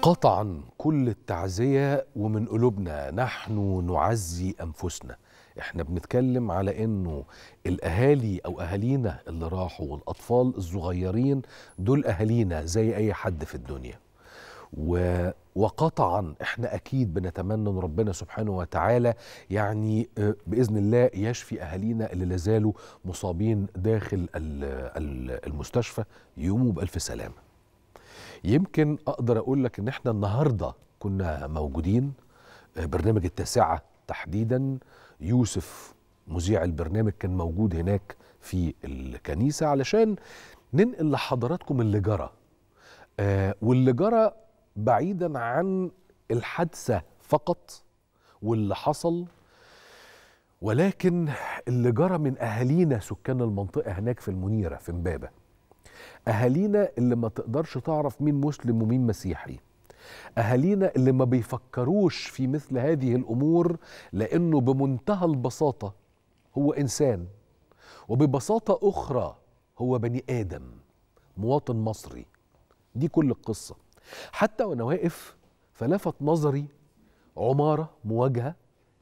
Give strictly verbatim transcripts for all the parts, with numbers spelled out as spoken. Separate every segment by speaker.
Speaker 1: قطعا كل التعزية ومن قلوبنا نحن نعزي أنفسنا. احنا بنتكلم على انه الاهالي او اهالينا اللي راحوا والاطفال الصغيرين دول اهالينا زي اي حد في الدنيا، و وقطعا احنا اكيد بنتمنى ان ربنا سبحانه وتعالى يعني باذن الله يشفي اهالينا اللي لازالوا مصابين داخل المستشفى، يقوموا بالف سلامه. يمكن اقدر اقول لك ان احنا النهارده كنا موجودين برنامج التاسعه تحديدا، يوسف مذيع البرنامج كان موجود هناك في الكنيسه علشان ننقل لحضراتكم اللي جرى، آه واللي جرى بعيدا عن الحادثه فقط واللي حصل، ولكن اللي جرى من اهالينا سكان المنطقه هناك في المنيره في امبابه. اهالينا اللي ما تقدرش تعرف مين مسلم ومين مسيحي، اهالينا اللي ما بيفكروش في مثل هذه الامور لانه بمنتهى البساطه هو انسان، وببساطه اخرى هو بني ادم مواطن مصري. دي كل القصه. حتى وانا واقف فلفت نظري عماره مواجهه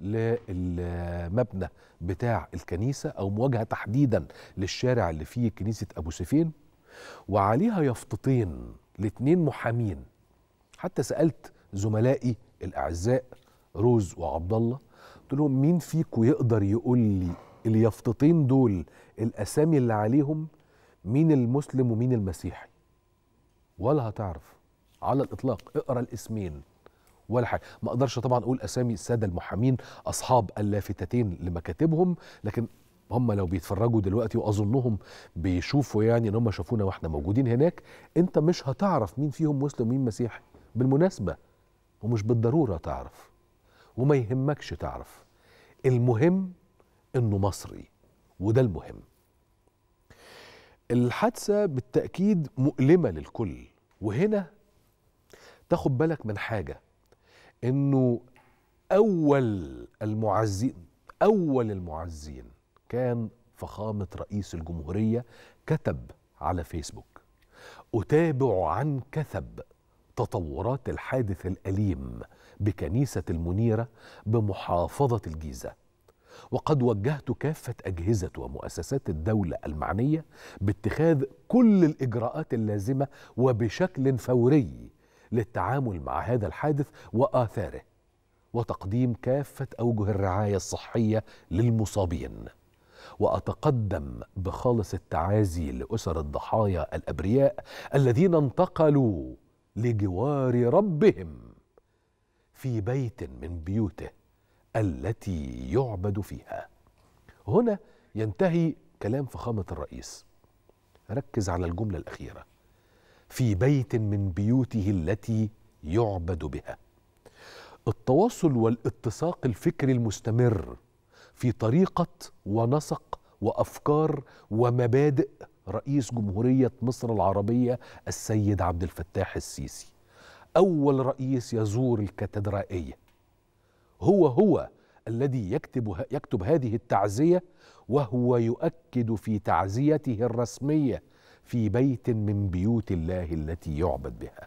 Speaker 1: للمبنى بتاع الكنيسه، او مواجهه تحديدا للشارع اللي فيه كنيسه ابو سيفين، وعليها يافطتين لاتنين محامين. حتى سألت زملائي الأعزاء روز وعبد الله، قلت لهم مين فيكم يقدر يقول لي اليافطتين دول الأسامي اللي عليهم مين المسلم ومين المسيحي؟ ولا هتعرف على الإطلاق. اقرأ الاسمين ولا حاجة. ما أقدرش طبعا أقول أسامي السادة المحامين أصحاب اللافتتين لمكاتبهم، لكن هم لو بيتفرجوا دلوقتي واظنهم بيشوفوا يعني ان هم شافونا واحنا موجودين هناك، انت مش هتعرف مين فيهم مسلم ومين مسيحي بالمناسبه، ومش بالضروره تعرف وما يهمكش تعرف. المهم انه مصري، وده المهم. الحادثه بالتاكيد مؤلمه للكل، وهنا تاخد بالك من حاجه، انه اول المعزين اول المعزين كان فخامة رئيس الجمهورية كتب على فيسبوك: أتابع عن كثب تطورات الحادث الأليم بكنيسة المنيرة بمحافظة الجيزة، وقد وجهت كافة أجهزة ومؤسسات الدولة المعنية باتخاذ كل الإجراءات اللازمة وبشكل فوري للتعامل مع هذا الحادث وآثاره، وتقديم كافة أوجه الرعاية الصحية للمصابين. وأتقدم بخالص التعازي لأسر الضحايا الأبرياء الذين انتقلوا لجوار ربهم في بيت من بيوته التي يعبد فيها. هنا ينتهي كلام فخامة الرئيس. ركز على الجملة الأخيرة: في بيت من بيوته التي يعبد بها. التواصل والاتساق الفكري المستمر في طريقة ونسق وأفكار ومبادئ رئيس جمهورية مصر العربية السيد عبد الفتاح السيسي، أول رئيس يزور الكاتدرائية، هو هو الذي يكتب يكتب هذه التعزية، وهو يؤكد في تعزيته الرسمية: في بيت من بيوت الله التي يعبد بها.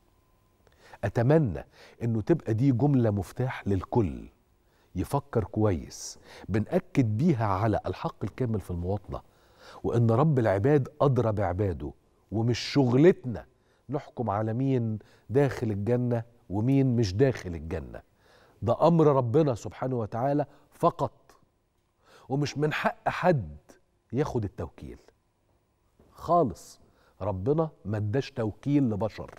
Speaker 1: أتمنى أنه تبقى دي جملة مفتاح للكل يفكر كويس، بنأكد بيها على الحق الكامل في المواطنة، وإن رب العباد أدرى بعباده، ومش شغلتنا نحكم على مين داخل الجنة ومين مش داخل الجنة. ده أمر ربنا سبحانه وتعالى فقط، ومش من حق حد ياخد التوكيل خالص. ربنا ما اداش توكيل لبشر،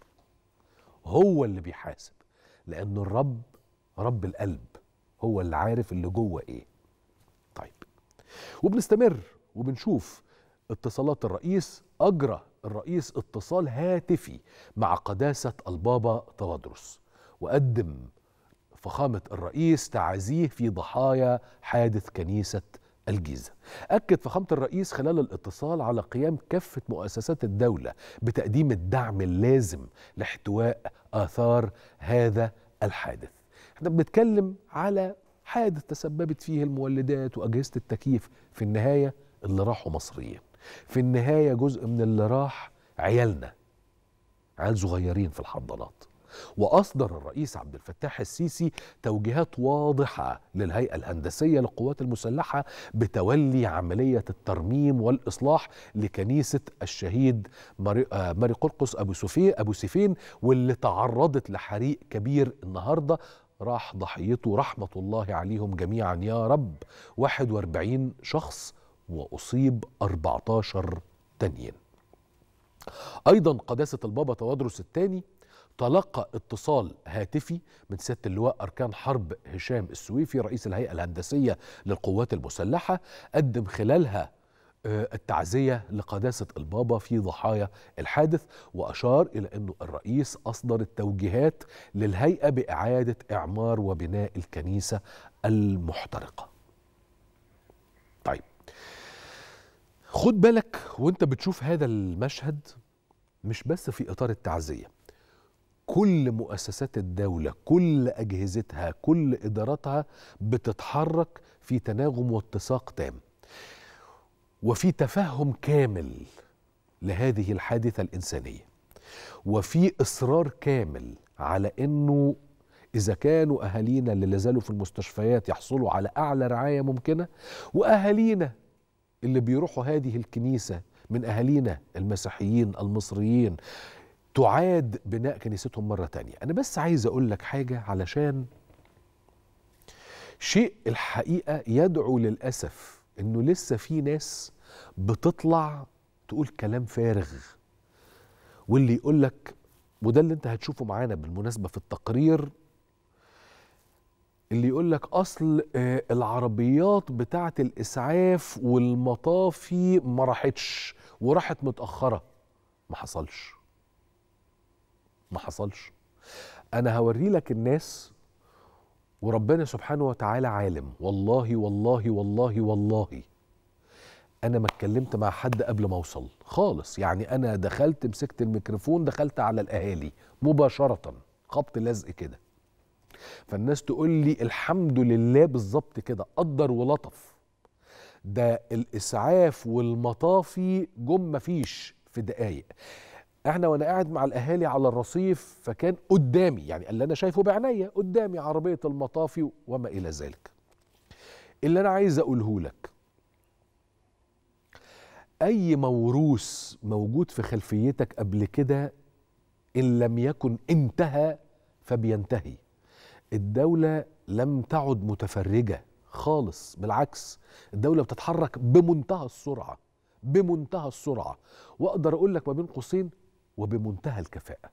Speaker 1: هو اللي بيحاسب، لأن الرب رب القلب، هو اللي عارف اللي جوه ايه. طيب، وبنستمر وبنشوف اتصالات الرئيس. اجرى الرئيس اتصال هاتفي مع قداسة البابا تودرس، وقدم فخامة الرئيس تعازيه في ضحايا حادث كنيسة الجيزة. أكد فخامة الرئيس خلال الاتصال على قيام كافة مؤسسات الدولة بتقديم الدعم اللازم لاحتواء آثار هذا الحادث. احنا بنتكلم على حادث تسببت فيه المولدات وأجهزة التكييف، في النهاية اللي راحوا مصريين، في النهاية جزء من اللي راح عيالنا، عيال صغيرين في الحضانات، وأصدر الرئيس عبد الفتاح السيسي توجيهات واضحة للهيئة الهندسية للقوات المسلحة بتولي عملية الترميم والإصلاح لكنيسة الشهيد ماري ماري قرقس أبو سفين أبو سيفين، واللي تعرضت لحريق كبير النهاردة راح ضحيته رحمة الله عليهم جميعا يا رب واحد وأربعين شخص، وأصيب أربعتاشر تانيين. أيضا قداسة البابا توادرس الثاني تلقى اتصال هاتفي من سيادة اللواء أركان حرب هشام السويفي رئيس الهيئة الهندسية للقوات المسلحة، قدم خلالها التعزية لقداسة البابا في ضحايا الحادث، وأشار إلى أنه الرئيس أصدر التوجيهات للهيئة بإعادة إعمار وبناء الكنيسة المحترقة. طيب خد بالك وانت بتشوف هذا المشهد، مش بس في إطار التعزية، كل مؤسسات الدولة كل أجهزتها كل إداراتها بتتحرك في تناغم واتساق تام وفي تفهم كامل لهذه الحادثة الإنسانية، وفي إصرار كامل على أنه إذا كانوا أهالينا اللي لازالوا في المستشفيات يحصلوا على أعلى رعاية ممكنة، وأهالينا اللي بيروحوا هذه الكنيسة من أهالينا المسيحيين المصريين تعاد بناء كنيستهم مرة تانية. أنا بس عايز أقول لك حاجة علشان شيء الحقيقة يدعو للأسف إنه لسه في ناس بتطلع تقول كلام فارغ، واللي يقول لك، وده اللي أنت هتشوفه معانا بالمناسبة في التقرير، اللي يقول لك أصل العربيات بتاعة الإسعاف والمطافي ما راحتش وراحت متأخرة. ما حصلش ما حصلش أنا هوري لك الناس، وربنا سبحانه وتعالى عالم، والله والله والله والله أنا ما اتكلمت مع حد قبل ما أوصل خالص. يعني أنا دخلت مسكت الميكروفون دخلت على الأهالي مباشرة خبط لزق كده، فالناس تقول لي الحمد لله بالظبط كده، قدر ولطف، ده الإسعاف والمطافي جم مفيش في دقايق. احنا وانا قاعد مع الاهالي على الرصيف فكان قدامي، يعني اللي انا شايفه بعينيا قدامي عربيه المطافي وما الى ذلك. اللي انا عايز اقوله لك، اي موروث موجود في خلفيتك قبل كده ان لم يكن انتهى فبينتهي. الدوله لم تعد متفرجه خالص، بالعكس الدوله بتتحرك بمنتهى السرعه بمنتهى السرعه، واقدر اقول لك ما بين قوسين وبمنتهى الكفاءة.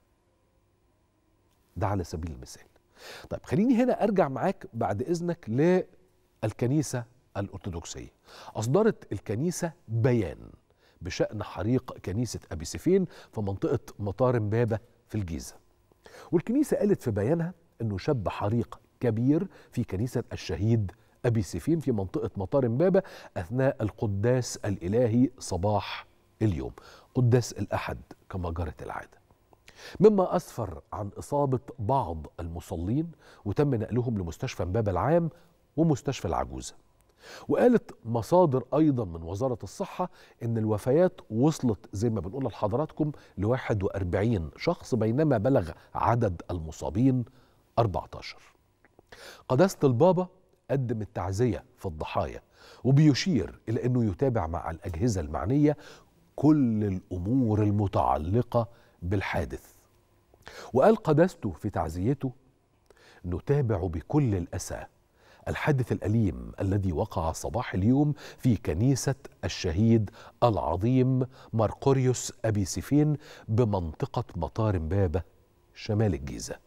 Speaker 1: ده على سبيل المثال. طيب خليني هنا أرجع معاك بعد إذنك للكنيسة الأرثوذكسية. أصدرت الكنيسة بيان بشأن حريق كنيسة أبي سيفين في منطقة مطار إمبابة في الجيزة، والكنيسة قالت في بيانها أنه شب حريق كبير في كنيسة الشهيد أبي سيفين في منطقة مطار إمبابة أثناء القداس الإلهي صباح اليوم، قداس الأحد كما جرت العادة، مما أسفر عن إصابة بعض المصلين وتم نقلهم لمستشفى إمبابة العام ومستشفى العجوزة. وقالت مصادر أيضا من وزارة الصحة إن الوفيات وصلت زي ما بنقول لحضراتكم ل واحد وأربعين شخص، بينما بلغ عدد المصابين أربعتاشر. قداسة البابا قدم التعزية في الضحايا وبيشير إلى أنه يتابع مع الأجهزة المعنية كل الأمور المتعلقة بالحادث. وقال قداسته في تعزيته: نتابع بكل الأسى الحادث الأليم الذي وقع صباح اليوم في كنيسة الشهيد العظيم مرقوريوس أبي سيفين بمنطقة مطار إمبابة شمال الجيزة،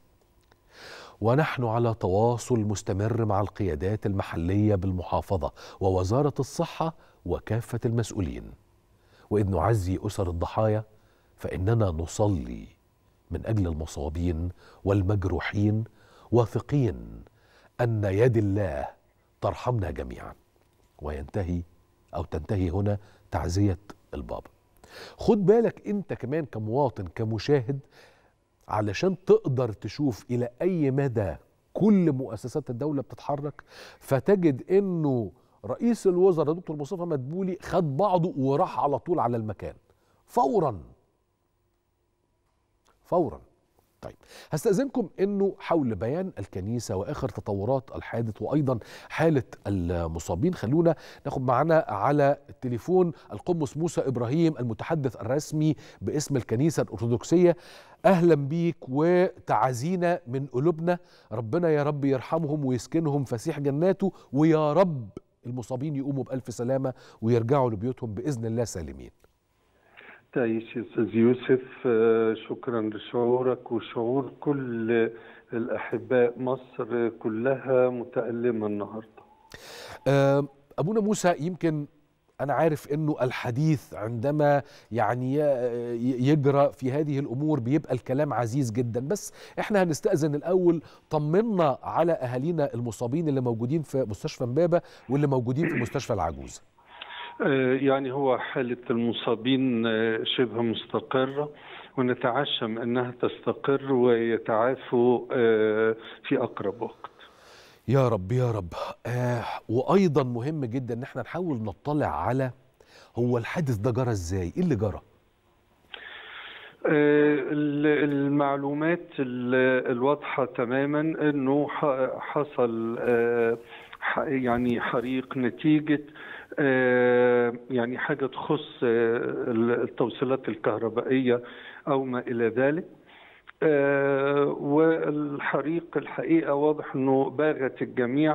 Speaker 1: ونحن على تواصل مستمر مع القيادات المحلية بالمحافظة ووزارة الصحة وكافة المسؤولين. وإذ نعزي أسر الضحايا فإننا نصلي من أجل المصابين والمجروحين، واثقين أن يد الله ترحمنا جميعا. وينتهي أو تنتهي هنا تعزية البابا. خد بالك أنت كمان كمواطن كمشاهد علشان تقدر تشوف إلى أي مدى كل مؤسسات الدولة بتتحرك، فتجد أنه رئيس الوزراء دكتور مصطفى مدبولي خد بعضه وراح على طول على المكان فورا فورا طيب هستأذنكم انه حول بيان الكنيسة واخر تطورات الحادث وايضا حالة المصابين خلونا ناخد معنا على التليفون القمص موسى ابراهيم المتحدث الرسمي باسم الكنيسة الارثوذكسية. اهلا بيك وتعازينا من قلوبنا، ربنا يا رب يرحمهم ويسكنهم فسيح جناته، ويا رب المصابين يقوموا بألف سلامة ويرجعوا لبيوتهم بإذن الله سالمين.
Speaker 2: تعيش يا استاذ يوسف، شكرا لشعورك وشعور كل الأحباء. مصر كلها متألمة النهاردة.
Speaker 1: أبونا موسى، يمكن أنا عارف أنه الحديث عندما يعني يجرى في هذه الأمور بيبقى الكلام عزيز جدا، بس إحنا هنستأذن الأول طمنا على أهالينا المصابين اللي موجودين في مستشفى إمبابة واللي موجودين في مستشفى العجوزة.
Speaker 2: يعني هو حالة المصابين شبه مستقرة، ونتعشم أنها تستقر ويتعافوا في أقرب وقت.
Speaker 1: يا رب يا رب. آه وأيضا مهم جدا أن احنا نحاول نطلع على هو الحادث ده جرى إزاي؟ إيه اللي جرى؟
Speaker 2: المعلومات الواضحة تماما أنه حصل يعني حريق نتيجة يعني حاجة تخص التوصيلات الكهربائية أو ما إلى ذلك. والحريق الحقيقة واضح أنه باغت الجميع،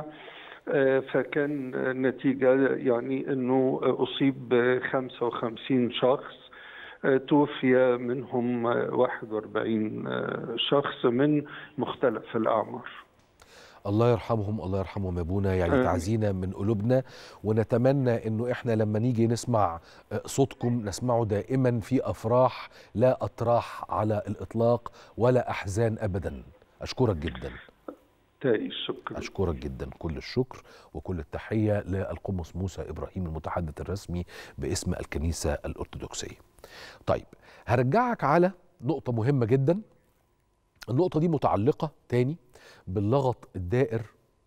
Speaker 2: فكان نتيجة يعني أنه أصيب خمسة وخمسين شخص، توفي منهم واحد وأربعين شخص من مختلف الأعمار.
Speaker 1: الله يرحمهم الله يرحمهم يا ابونا، يعني تعزينا من قلوبنا، ونتمنى انه احنا لما نيجي نسمع صوتكم نسمعه دائما في افراح لا اطراح على الاطلاق ولا احزان ابدا. اشكرك جدا.
Speaker 2: شكرا.
Speaker 1: اشكرك جدا، كل الشكر وكل التحية للقمص موسى ابراهيم المتحدث الرسمي باسم الكنيسة الارثوذكسية. طيب هرجعك على نقطة مهمة جدا. النقطة دي متعلقة تاني باللغط الدائر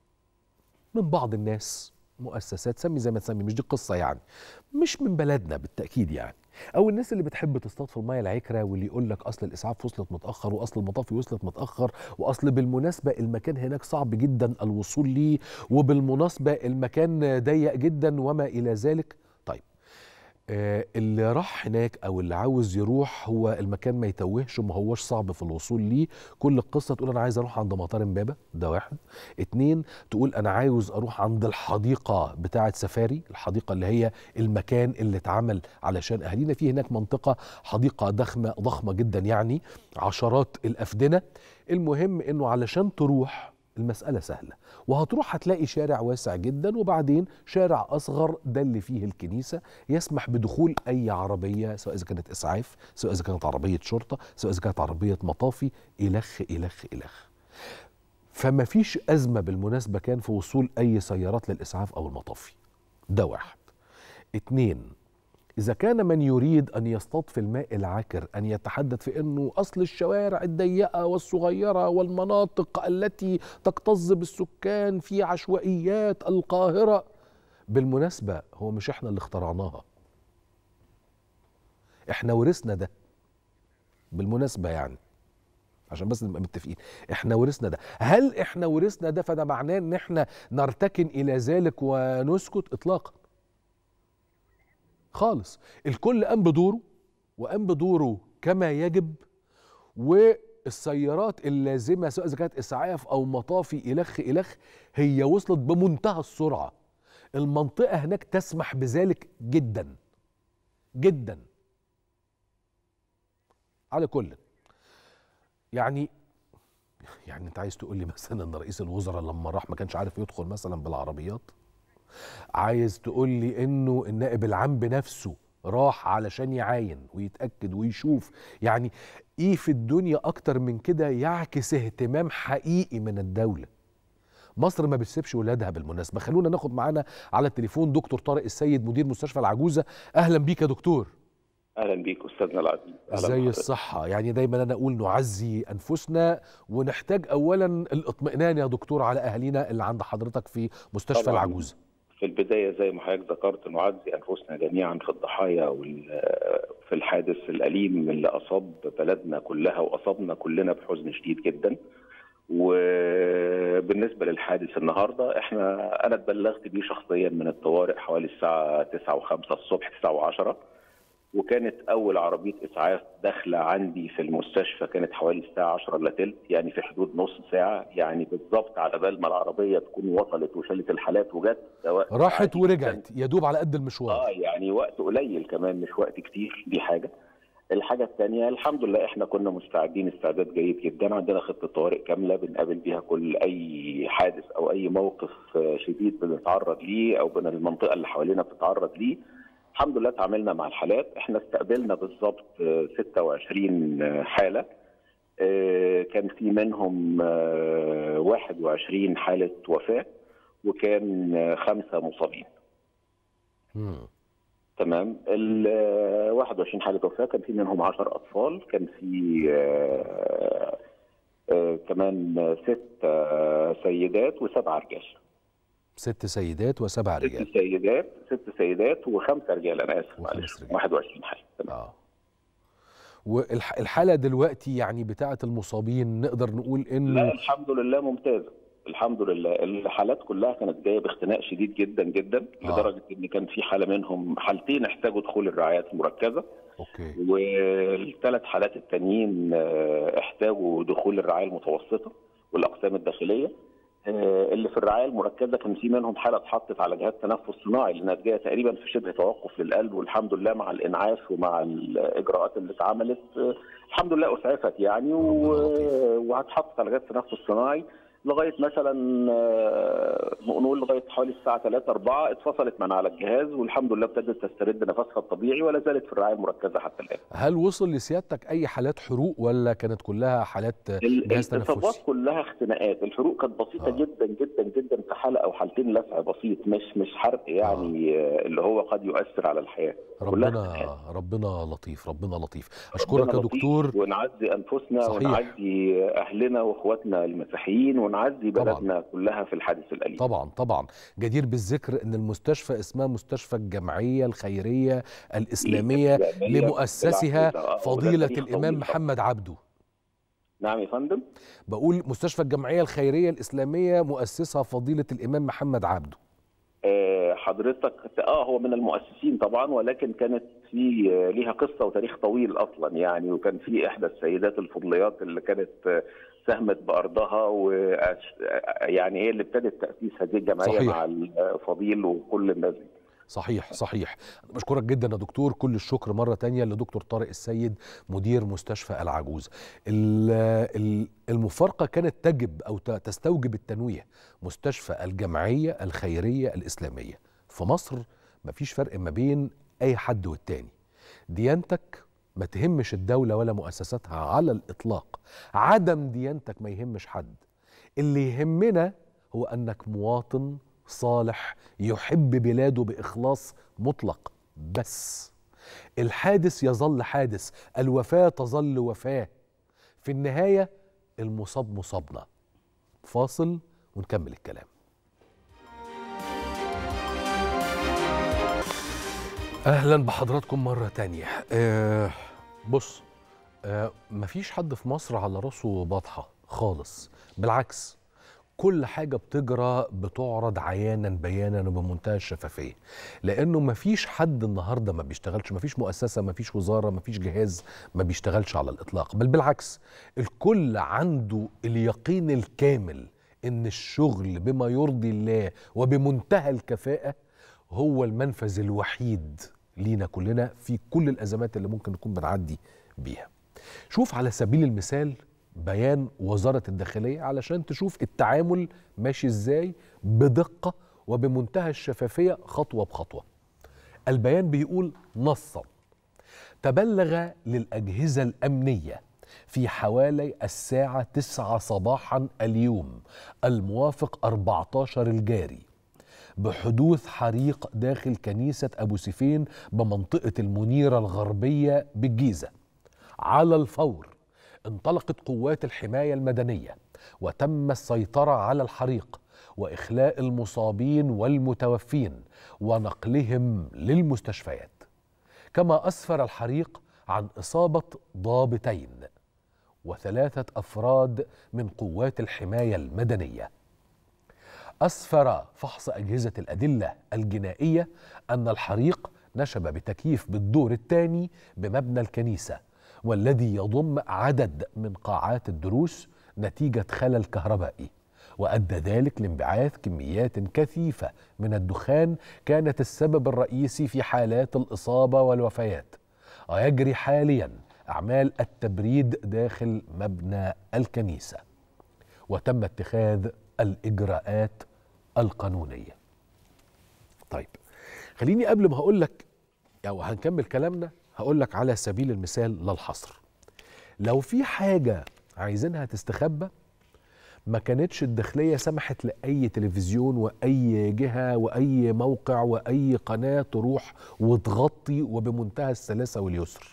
Speaker 1: من بعض الناس، مؤسسات، سمي زي ما تسمي، مش دي قصة يعني، مش من بلدنا بالتأكيد يعني، أو الناس اللي بتحب تصطاد في المية العكرة واللي يقول لك أصل الإسعاف وصلت متأخر وأصل المطافي وصلت متأخر وأصل بالمناسبة المكان هناك صعب جدا الوصول ليه وبالمناسبة المكان ضيق جدا وما إلى ذلك. طيب آه اللي راح هناك او اللي عاوز يروح هو المكان ما يتوهش وما هوش صعب في الوصول ليه. كل القصه تقول انا عايز اروح عند مطار امبابه، ده واحد. اتنين تقول انا عاوز اروح عند الحديقه بتاعه سفاري، الحديقه اللي هي المكان اللي اتعمل علشان اهالينا. في هناك منطقه حديقه ضخمه ضخمه جدا يعني عشرات الافدنه. المهم انه علشان تروح المسألة سهلة، وهتروح هتلاقي شارع واسع جدا وبعدين شارع أصغر ده اللي فيه الكنيسة يسمح بدخول أي عربية، سواء إذا كانت إسعاف، سواء إذا كانت عربية شرطة، سواء إذا كانت عربية مطافي، إلخ إلخ إلخ. فما فيش أزمة بالمناسبة كان في وصول أي سيارات للإسعاف أو المطافي، ده واحد. اتنين، إذا كان من يريد أن يصطاد في الماء العكر أن يتحدث في أنه أصل الشوارع الضيقة والصغيرة والمناطق التي تكتظ بالسكان في عشوائيات القاهرة، بالمناسبة هو مش إحنا اللي اخترعناها، إحنا ورثنا ده بالمناسبة يعني، عشان بس نبقى متفقين، إحنا ورثنا ده. هل إحنا ورثنا ده فده معناه أن إحنا نرتكن إلى ذلك ونسكت؟ إطلاقا خالص. الكل قام بدوره وقام بدوره كما يجب، والسيارات اللازمه سواء اذا كانت اسعاف او مطافي الخ الخ هي وصلت بمنتهى السرعه. المنطقه هناك تسمح بذلك جدا جدا. على كل يعني يعني انت عايز تقول لي مثلا ان رئيس الوزراء لما راح ما كانش عارف يدخل مثلا بالعربيات؟ عايز تقول لي انه النائب العام بنفسه راح علشان يعاين ويتأكد ويشوف؟ يعني ايه في الدنيا اكتر من كده يعكس اهتمام حقيقي من الدولة؟ مصر ما بتسيبش ولادها بالمناسبة. خلونا ناخد معانا على التليفون دكتور طارق السيد مدير مستشفى العجوزة. اهلا بيك يا دكتور.
Speaker 3: اهلا بيك استاذنا العزيز.
Speaker 1: ازاي الصحة؟ يعني دايما انا اقول نعزي انفسنا ونحتاج اولا الاطمئنان يا دكتور على اهالينا اللي عند حضرتك في مستشفى
Speaker 3: طبعاً.
Speaker 1: العجوزة.
Speaker 3: في البداية زي ما حضرتك ذكرت نعزي أنفسنا جميعا في الضحايا وفي الحادث الأليم اللي أصاب بلدنا كلها وأصابنا كلنا بحزن شديد جدا. وبالنسبة للحادث النهاردة احنا أنا اتبلغت بيه شخصيا من الطوارئ حوالي الساعة تسعة وخمسة الصبح، تسعة وعشرة، وكانت أول عربية إسعاف داخلة عندي في المستشفى كانت حوالي الساعة عشرة إلا تلت، يعني في حدود نص ساعة، يعني بالظبط على بال ما العربية تكون وصلت وشالت الحالات وجت
Speaker 1: راحت ورجعت يا دوب على قد المشوار.
Speaker 3: اه يعني وقت قليل كمان مش وقت كتير. دي حاجة. الحاجة الثانية الحمد لله احنا كنا مستعدين استعداد جيد جدا، عندنا خطة طوارئ كاملة بنقابل بيها كل أي حادث أو أي موقف شديد بنتعرض ليه أو بين المنطقة اللي حوالينا بتتعرض ليه. الحمد لله تعاملنا مع الحالات، احنا استقبلنا بالظبط ستة وعشرين حالة، كان في منهم واحد وعشرين حالة وفاة وكان خمسة مصابين.
Speaker 1: مم.
Speaker 3: تمام. ال واحد وعشرين حالة وفاة كان في منهم عشرة أطفال، كان في آه آه كمان ست سيدات وسبعة رجال.
Speaker 1: ست سيدات وسبع رجال.
Speaker 3: ست سيدات ست سيدات وخمسة رجال، أنا آسف معلش، واحد وعشرين حالة. تمام.
Speaker 1: اه والحالة دلوقتي يعني بتاعة المصابين نقدر نقول إنه
Speaker 3: لا الحمد لله ممتازة، الحمد لله. الحالات كلها كانت جايه باختناق شديد جدا جدا آه. لدرجه ان كان في حاله منهم حالتين احتاجوا دخول الرعايات المركزه.
Speaker 1: اوكي.
Speaker 3: والثلاث حالات التانيين احتاجوا دخول الرعايه المتوسطه والاقسام الداخليه. اللي في الرعايه المركزه كان في منهم حاله اتحطت على جهاز تنفس صناعي لانها جايه تقريبا في شبه توقف للقلب، والحمد لله مع الانعاش ومع الاجراءات اللي اتعملت الحمد لله اسعفت يعني، وهتحط على جهاز تنفس صناعي لغايه مثلا نقول لغايه حوالي الساعه ثلاثة أربعة اتفصلت من على الجهاز والحمد لله ابتدت تسترد نفسها الطبيعي ولا زالت في الرعايه المركزه حتى الان.
Speaker 1: هل وصل لسيادتك اي حالات حروق ولا كانت كلها حالات جهاز تنفسي؟
Speaker 3: الاصابات كلها اختناقات، الحروق كانت بسيطه آه. جدا جدا جدا في حاله او حالتين لسع بسيط، مش مش حرق يعني آه. اللي هو قد يؤثر على الحياه.
Speaker 1: ربنا ربنا لطيف، ربنا لطيف. اشكرك يا دكتور.
Speaker 3: ونعزي انفسنا صحيح. ونعزي اهلنا واخواتنا المسيحيين ونعزي بلدنا كلها في الحادث الأليم.
Speaker 1: طبعا طبعا. جدير بالذكر ان المستشفى اسمها مستشفى الجمعية الخيرية الإسلامية لمؤسسها فضيلة الإمام محمد عبده.
Speaker 3: نعم يا فندم.
Speaker 1: بقول مستشفى الجمعية الخيرية الإسلامية مؤسسها فضيلة الإمام محمد عبده.
Speaker 3: آه حضرتك اه هو من المؤسسين طبعا، ولكن كانت في ليها قصة وتاريخ طويل أصلا يعني، وكان في إحدى السيدات الفضليات اللي كانت ساهمت بأرضها ويعني هي اللي ابتدت تأسيس هذه الجمعية صحيح. مع الفضيل وكل الناس دي.
Speaker 1: صحيح صحيح. أنا بشكرك جدا يا دكتور، كل الشكر مرة تانية لدكتور طارق السيد مدير مستشفى العجوز. المفارقة كانت تجب أو تستوجب التنويه، مستشفى الجمعية الخيرية الإسلامية في مصر مفيش فرق ما بين أي حد والتاني، ديانتك ما تهمش الدولة ولا مؤسساتها على الإطلاق، عدم ديانتك ما يهمش حد، اللي يهمنا هو أنك مواطن صالح يحب بلاده بإخلاص مطلق بس. الحادث يظل حادث، الوفاة تظل وفاة، في النهاية المصاب مصابنا. فاصل ونكمل الكلام. أهلا بحضراتكم مرة تانية. أه بص، أه مفيش حد في مصر على راسه بطحة خالص، بالعكس كل حاجة بتجرى بتعرض عيانا بيانا وبمنتهى الشفافية، لأنه مفيش حد النهاردة ما بيشتغلش، مفيش مؤسسة، مفيش وزارة، مفيش جهاز ما بيشتغلش على الإطلاق، بل بالعكس الكل عنده اليقين الكامل إن الشغل بما يرضي الله وبمنتهى الكفاءة هو المنفذ الوحيد لينا كلنا في كل الأزمات اللي ممكن نكون بنعدي بيها. شوف على سبيل المثال بيان وزارة الداخلية علشان تشوف التعامل ماشي ازاي بدقة وبمنتهى الشفافية خطوة بخطوة. البيان بيقول نصا: تبلغ للأجهزة الأمنية في حوالي الساعة تسعة صباحا اليوم الموافق أربعة عشر الجاري بحدوث حريق داخل كنيسة أبو سيفين بمنطقة المنيرة الغربية بالجيزة. على الفور انطلقت قوات الحماية المدنية وتم السيطرة على الحريق وإخلاء المصابين والمتوفين ونقلهم للمستشفيات. كما أسفر الحريق عن إصابة ضابطين وثلاثة أفراد من قوات الحماية المدنية. أسفر فحص أجهزة الأدلة الجنائية أن الحريق نشب بتكييف بالدور الثاني بمبنى الكنيسة، والذي يضم عدد من قاعات الدروس نتيجة خلل كهربائي، وأدى ذلك لانبعاث كميات كثيفة من الدخان كانت السبب الرئيسي في حالات الإصابة والوفيات. ويجري حاليا أعمال التبريد داخل مبنى الكنيسة، وتم اتخاذ الإجراءات القانونية. طيب خليني قبل ما هقول لك أو هنكمل كلامنا هقول لك على سبيل المثال للحصر، لو في حاجة عايزينها تستخبى ما كانتش الداخلية سمحت لأي تلفزيون وأي جهة وأي موقع وأي قناة تروح وتغطي وبمنتهى السلاسة واليسر.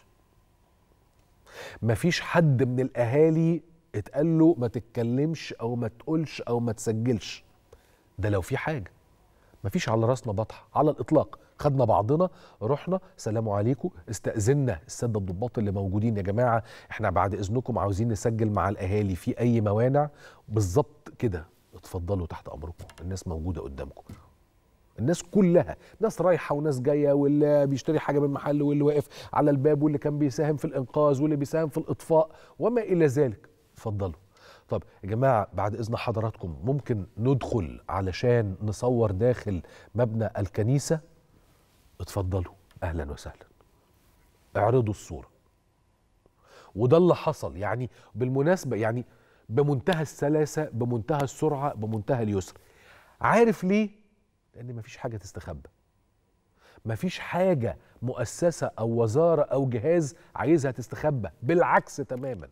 Speaker 1: مفيش حد من الأهالي اتقال له ما تتكلمش أو ما تقولش أو ما تسجلش. ده لو في حاجة، مفيش على راسنا بطحة على الإطلاق. خدنا بعضنا رحنا سلام عليكم، استأذنا السادة الضباط اللي موجودين، يا جماعة احنا بعد إذنكم عاوزين نسجل مع الأهالي، في أي موانع؟ بالظبط كده، اتفضلوا تحت أمركم، الناس موجودة قدامكم. الناس كلها، ناس رايحة وناس جاية، واللي بيشتري حاجة من محل واللي واقف على الباب واللي كان بيساهم في الإنقاذ واللي بيساهم في الإطفاء وما إلى ذلك. اتفضلوا. طب يا جماعة بعد إذن حضراتكم ممكن ندخل علشان نصور داخل مبنى الكنيسة؟ اتفضلوا، أهلا وسهلا، اعرضوا الصورة. وده اللي حصل يعني بالمناسبة، يعني بمنتهى السلاسة بمنتهى السرعة بمنتهى اليسر. عارف ليه؟ لأن مفيش حاجة تستخبى، مفيش حاجة مؤسسة أو وزارة أو جهاز عايزها تستخبى، بالعكس تماما،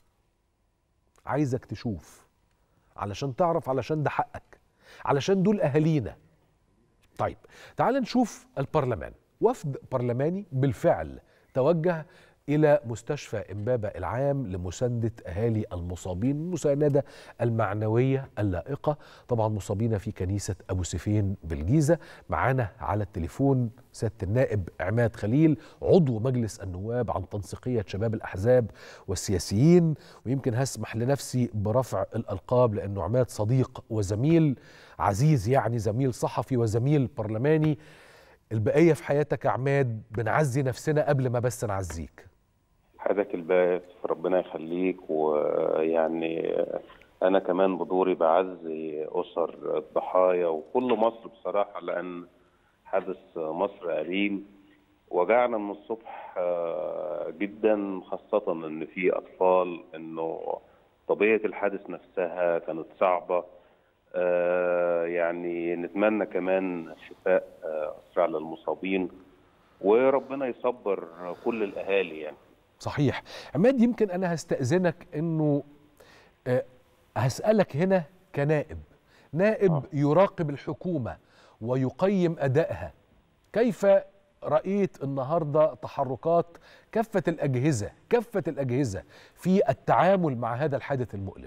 Speaker 1: عايزك تشوف علشان تعرف، علشان ده حقك، علشان دول أهالينا. طيب تعال نشوف البرلمان. وفد برلماني بالفعل توجه إلى مستشفى إمبابة العام لمساندة أهالي المصابين، المساندة المعنوية اللائقة. طبعا مصابين في كنيسة أبو سيفين بالجيزة. معانا على التليفون سيادة النائب عماد خليل، عضو مجلس النواب عن تنسيقية شباب الأحزاب والسياسيين. ويمكن هسمح لنفسي برفع الألقاب لأنه عماد صديق وزميل عزيز، يعني زميل صحفي وزميل برلماني. البقية في حياتك يا عماد بنعزي نفسنا قبل ما بس نعزيك.
Speaker 4: حياتك الباقي ربنا يخليك. ويعني أنا كمان بدوري بعزي أسر الضحايا وكل مصر بصراحة، لأن حدث مصر أليم وجعنا من الصبح جدا، خاصة إن في أطفال، إنه طبيعة الحادث نفسها كانت صعبة. آه يعني نتمنى كمان شفاء آه أسرع للمصابين وربنا يصبر كل الأهالي يعني.
Speaker 1: صحيح. عماد، يمكن أنا هستأذنك إنه آه هسألك هنا كنائب، نائب آه. يراقب الحكومة ويقيم أدائها. كيف رأيت النهاردة تحركات كافة الأجهزة كافة الأجهزة في التعامل مع هذا الحادث المؤلم؟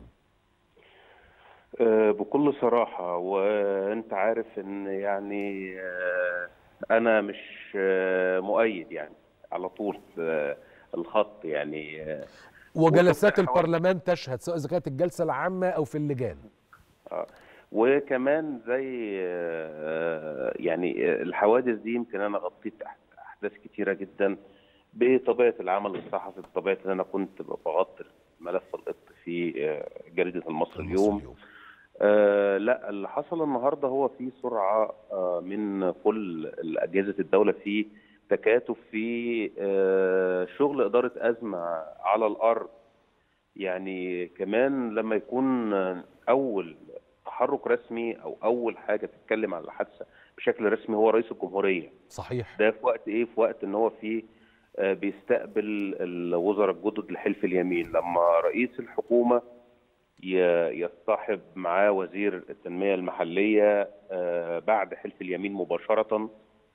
Speaker 4: بكل صراحة، وانت عارف ان يعني انا مش مؤيد يعني على طول الخط يعني.
Speaker 1: وجلسات البرلمان تشهد سواء اذا كانت الجلسة العامة او في اللجان.
Speaker 4: اه وكمان زي يعني الحوادث دي يمكن انا غطيت احداث كتيرة جدا بطبيعة العمل الصحفي، بطبيعة ان انا كنت بغطي ملف القط في جريدة المصري اليوم. اليوم. آه لا، اللي حصل النهارده هو في سرعه آه من كل اجهزه الدوله، في تكاتف في آه شغل اداره ازمه على الارض. يعني كمان لما يكون اول تحرك رسمي او اول حاجه تتكلم عن الحادثه بشكل رسمي هو رئيس الجمهوريه.
Speaker 1: صحيح.
Speaker 4: ده في وقت ايه؟ في وقت ان هو في آه بيستقبل الوزراء الجدد لحلف اليمين. لما رئيس الحكومه يصطحب معاه وزير التنمية المحلية بعد حلف اليمين مباشرة،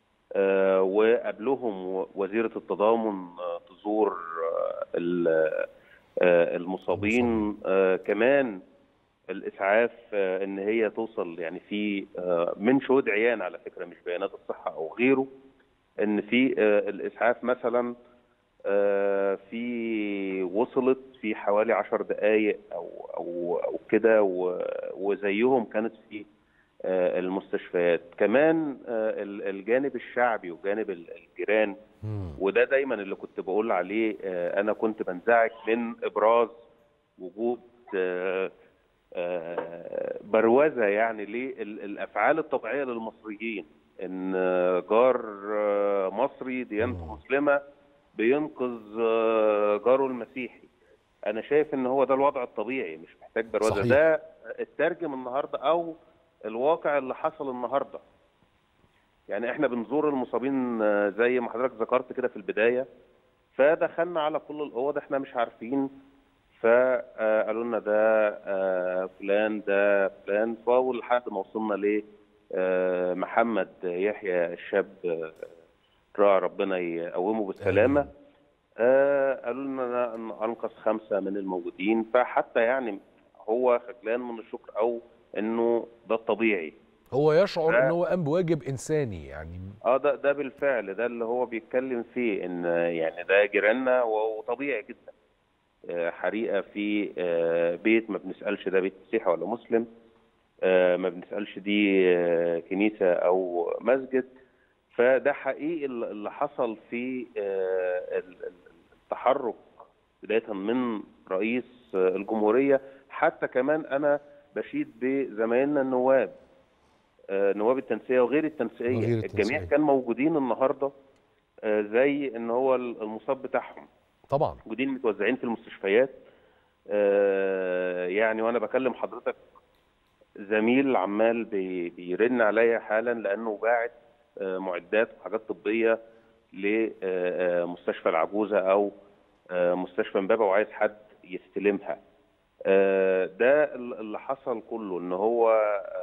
Speaker 4: وقبلهم وزيرة التضامن تزور المصابين. كمان الاسعاف ان هي توصل، يعني في من شهود عيان على فكره مش بيانات الصحه او غيره، ان في الاسعاف مثلا في وصلت في حوالي عشر دقائق او او او كده، وزيهم كانت في المستشفيات. كمان الجانب الشعبي وجانب الجيران، وده دايما اللي كنت بقول عليه. انا كنت بنزعج من ابراز وجود بروزه يعني للافعال الطبيعيه للمصريين، ان جار مصري ديانته مسلمه بينقذ جاره المسيحي. انا شايف ان هو ده الوضع الطبيعي، مش محتاج بروزه. صحيح. ده الترجم النهارده او الواقع اللي حصل النهارده. يعني احنا بنزور المصابين زي ما حضرتك ذكرت كده في البدايه، فدخلنا على كل الاوض احنا مش عارفين، فقالوا لنا ده فلان ده فلان، فلحد ما وصلنا ل محمد يحيى الشاب راعي ربنا يقومه بالسلامه. قالوا لنا انقذ خمسه من الموجودين، فحتى يعني هو خجلان من الشكر او انه ده الطبيعي.
Speaker 1: هو يشعر ان هو قام بواجب انساني يعني.
Speaker 4: اه ده ده بالفعل ده اللي هو بيتكلم فيه، ان يعني ده جيراننا وطبيعي جدا. حريقه في بيت، ما بنسالش ده بيت مسيحي ولا مسلم، ما بنسالش دي كنيسه او مسجد. فده حقيقي اللي حصل في التحرك بدايه من رئيس الجمهوريه. حتى كمان انا بشيد بزمايلنا النواب، نواب التنسيقيه وغير التنسيقيه، الجميع كان موجودين النهارده، زي ان هو المصاب بتاعهم
Speaker 1: طبعا
Speaker 4: موجودين متوزعين في المستشفيات. يعني وانا بكلم حضرتك زميل عمال بيرن عليا حالا لانه باعت معدات وحاجات طبيه لمستشفى العجوزه او مستشفى امبابه وعايز حد يستلمها. ده اللي حصل كله، ان هو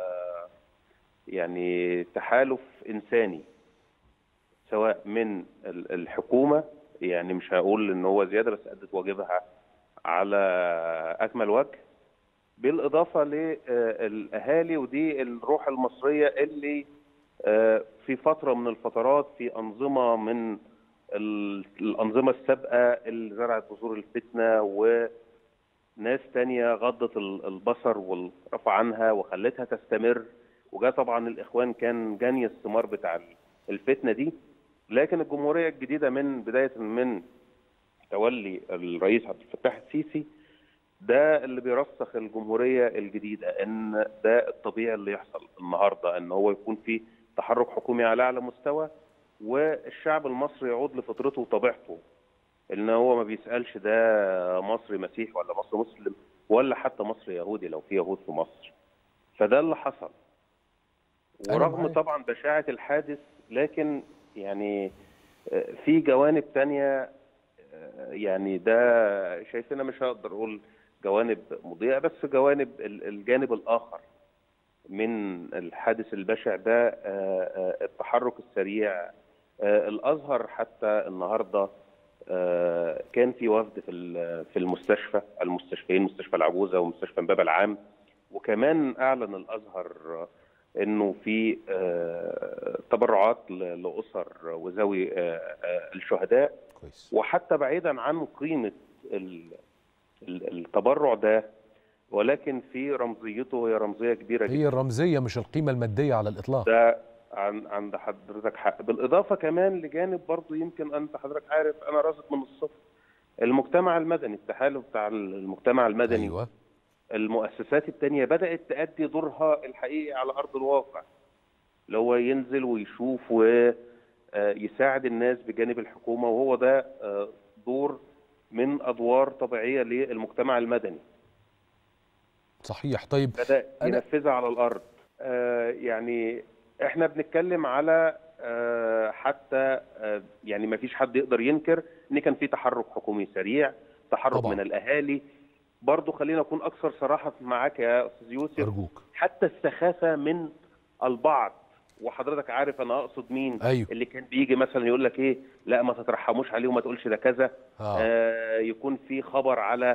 Speaker 4: يعني تحالف انساني سواء من الحكومه، يعني مش هقول ان هو زياده بس ادت واجبها على اكمل وجه، بالاضافه للاهالي. ودي الروح المصريه اللي في فتره من الفترات في انظمه من الانظمه السابقه اللي زرعت بذور الفتنه، وناس تانية غضت البصر والرفع عنها وخلتها تستمر. وجاء طبعا الاخوان كان جني الثمار بتاع الفتنه دي. لكن الجمهوريه الجديده من بدايه من تولي الرئيس عبد الفتاح السيسي، ده اللي بيرسخ الجمهوريه الجديده، ان ده الطبيعي اللي يحصل النهارده، ان هو يكون في تحرك حكومي على اعلى مستوى، والشعب المصري يعود لفطرته وطبيعته، ان هو ما بيسالش ده مصري مسيحي ولا مصري مسلم ولا حتى مصري يهودي لو في يهود في مصر. فده اللي حصل. ورغم طبعا بشاعه الحادث، لكن يعني في جوانب تانية، يعني ده شايفنا مش هقدر اقول جوانب مضيئه، بس جوانب الجانب الاخر من الحادث البشع ده التحرك السريع. الازهر حتى النهارده كان في وفد في في المستشفى المستشفيين مستشفى العجوزه ومستشفى امبابه العام، وكمان اعلن الازهر انه في تبرعات لاسر وذوي الشهداء. كويس. وحتى بعيدا عن قيمه التبرع ده، ولكن في رمزيته، هي رمزيه كبيره جدا.
Speaker 1: هي الرمزيه مش القيمه الماديه على الاطلاق.
Speaker 4: ده عن عند حضرتك حق. بالاضافه كمان لجانب برضه يمكن انت حضرتك عارف انا راسك من الصفر، المجتمع المدني، التحالف بتاع المجتمع المدني.
Speaker 1: ايوه.
Speaker 4: المؤسسات التانية بدأت تأدي دورها الحقيقي على أرض الواقع، اللي هو ينزل ويشوف ويساعد الناس بجانب الحكومة، وهو ده دور من أدوار طبيعية للمجتمع المدني.
Speaker 1: صحيح. طيب
Speaker 4: بدأ ينفذها على الأرض. يعني احنا بنتكلم على حتى يعني ما فيش حد يقدر ينكر ان كان في تحرك حكومي سريع، تحرك طبعا من الأهالي. برضه خلينا اكون اكثر صراحه معاك يا استاذ يوسف،
Speaker 1: أرجوك.
Speaker 4: حتى السخافه من البعض، وحضرتك عارف انا اقصد مين.
Speaker 1: أيوه.
Speaker 4: اللي كان بيجي مثلا يقول لك ايه، لا ما تترحموش عليه وما تقولش ده كذا. آه. آه يكون في خبر على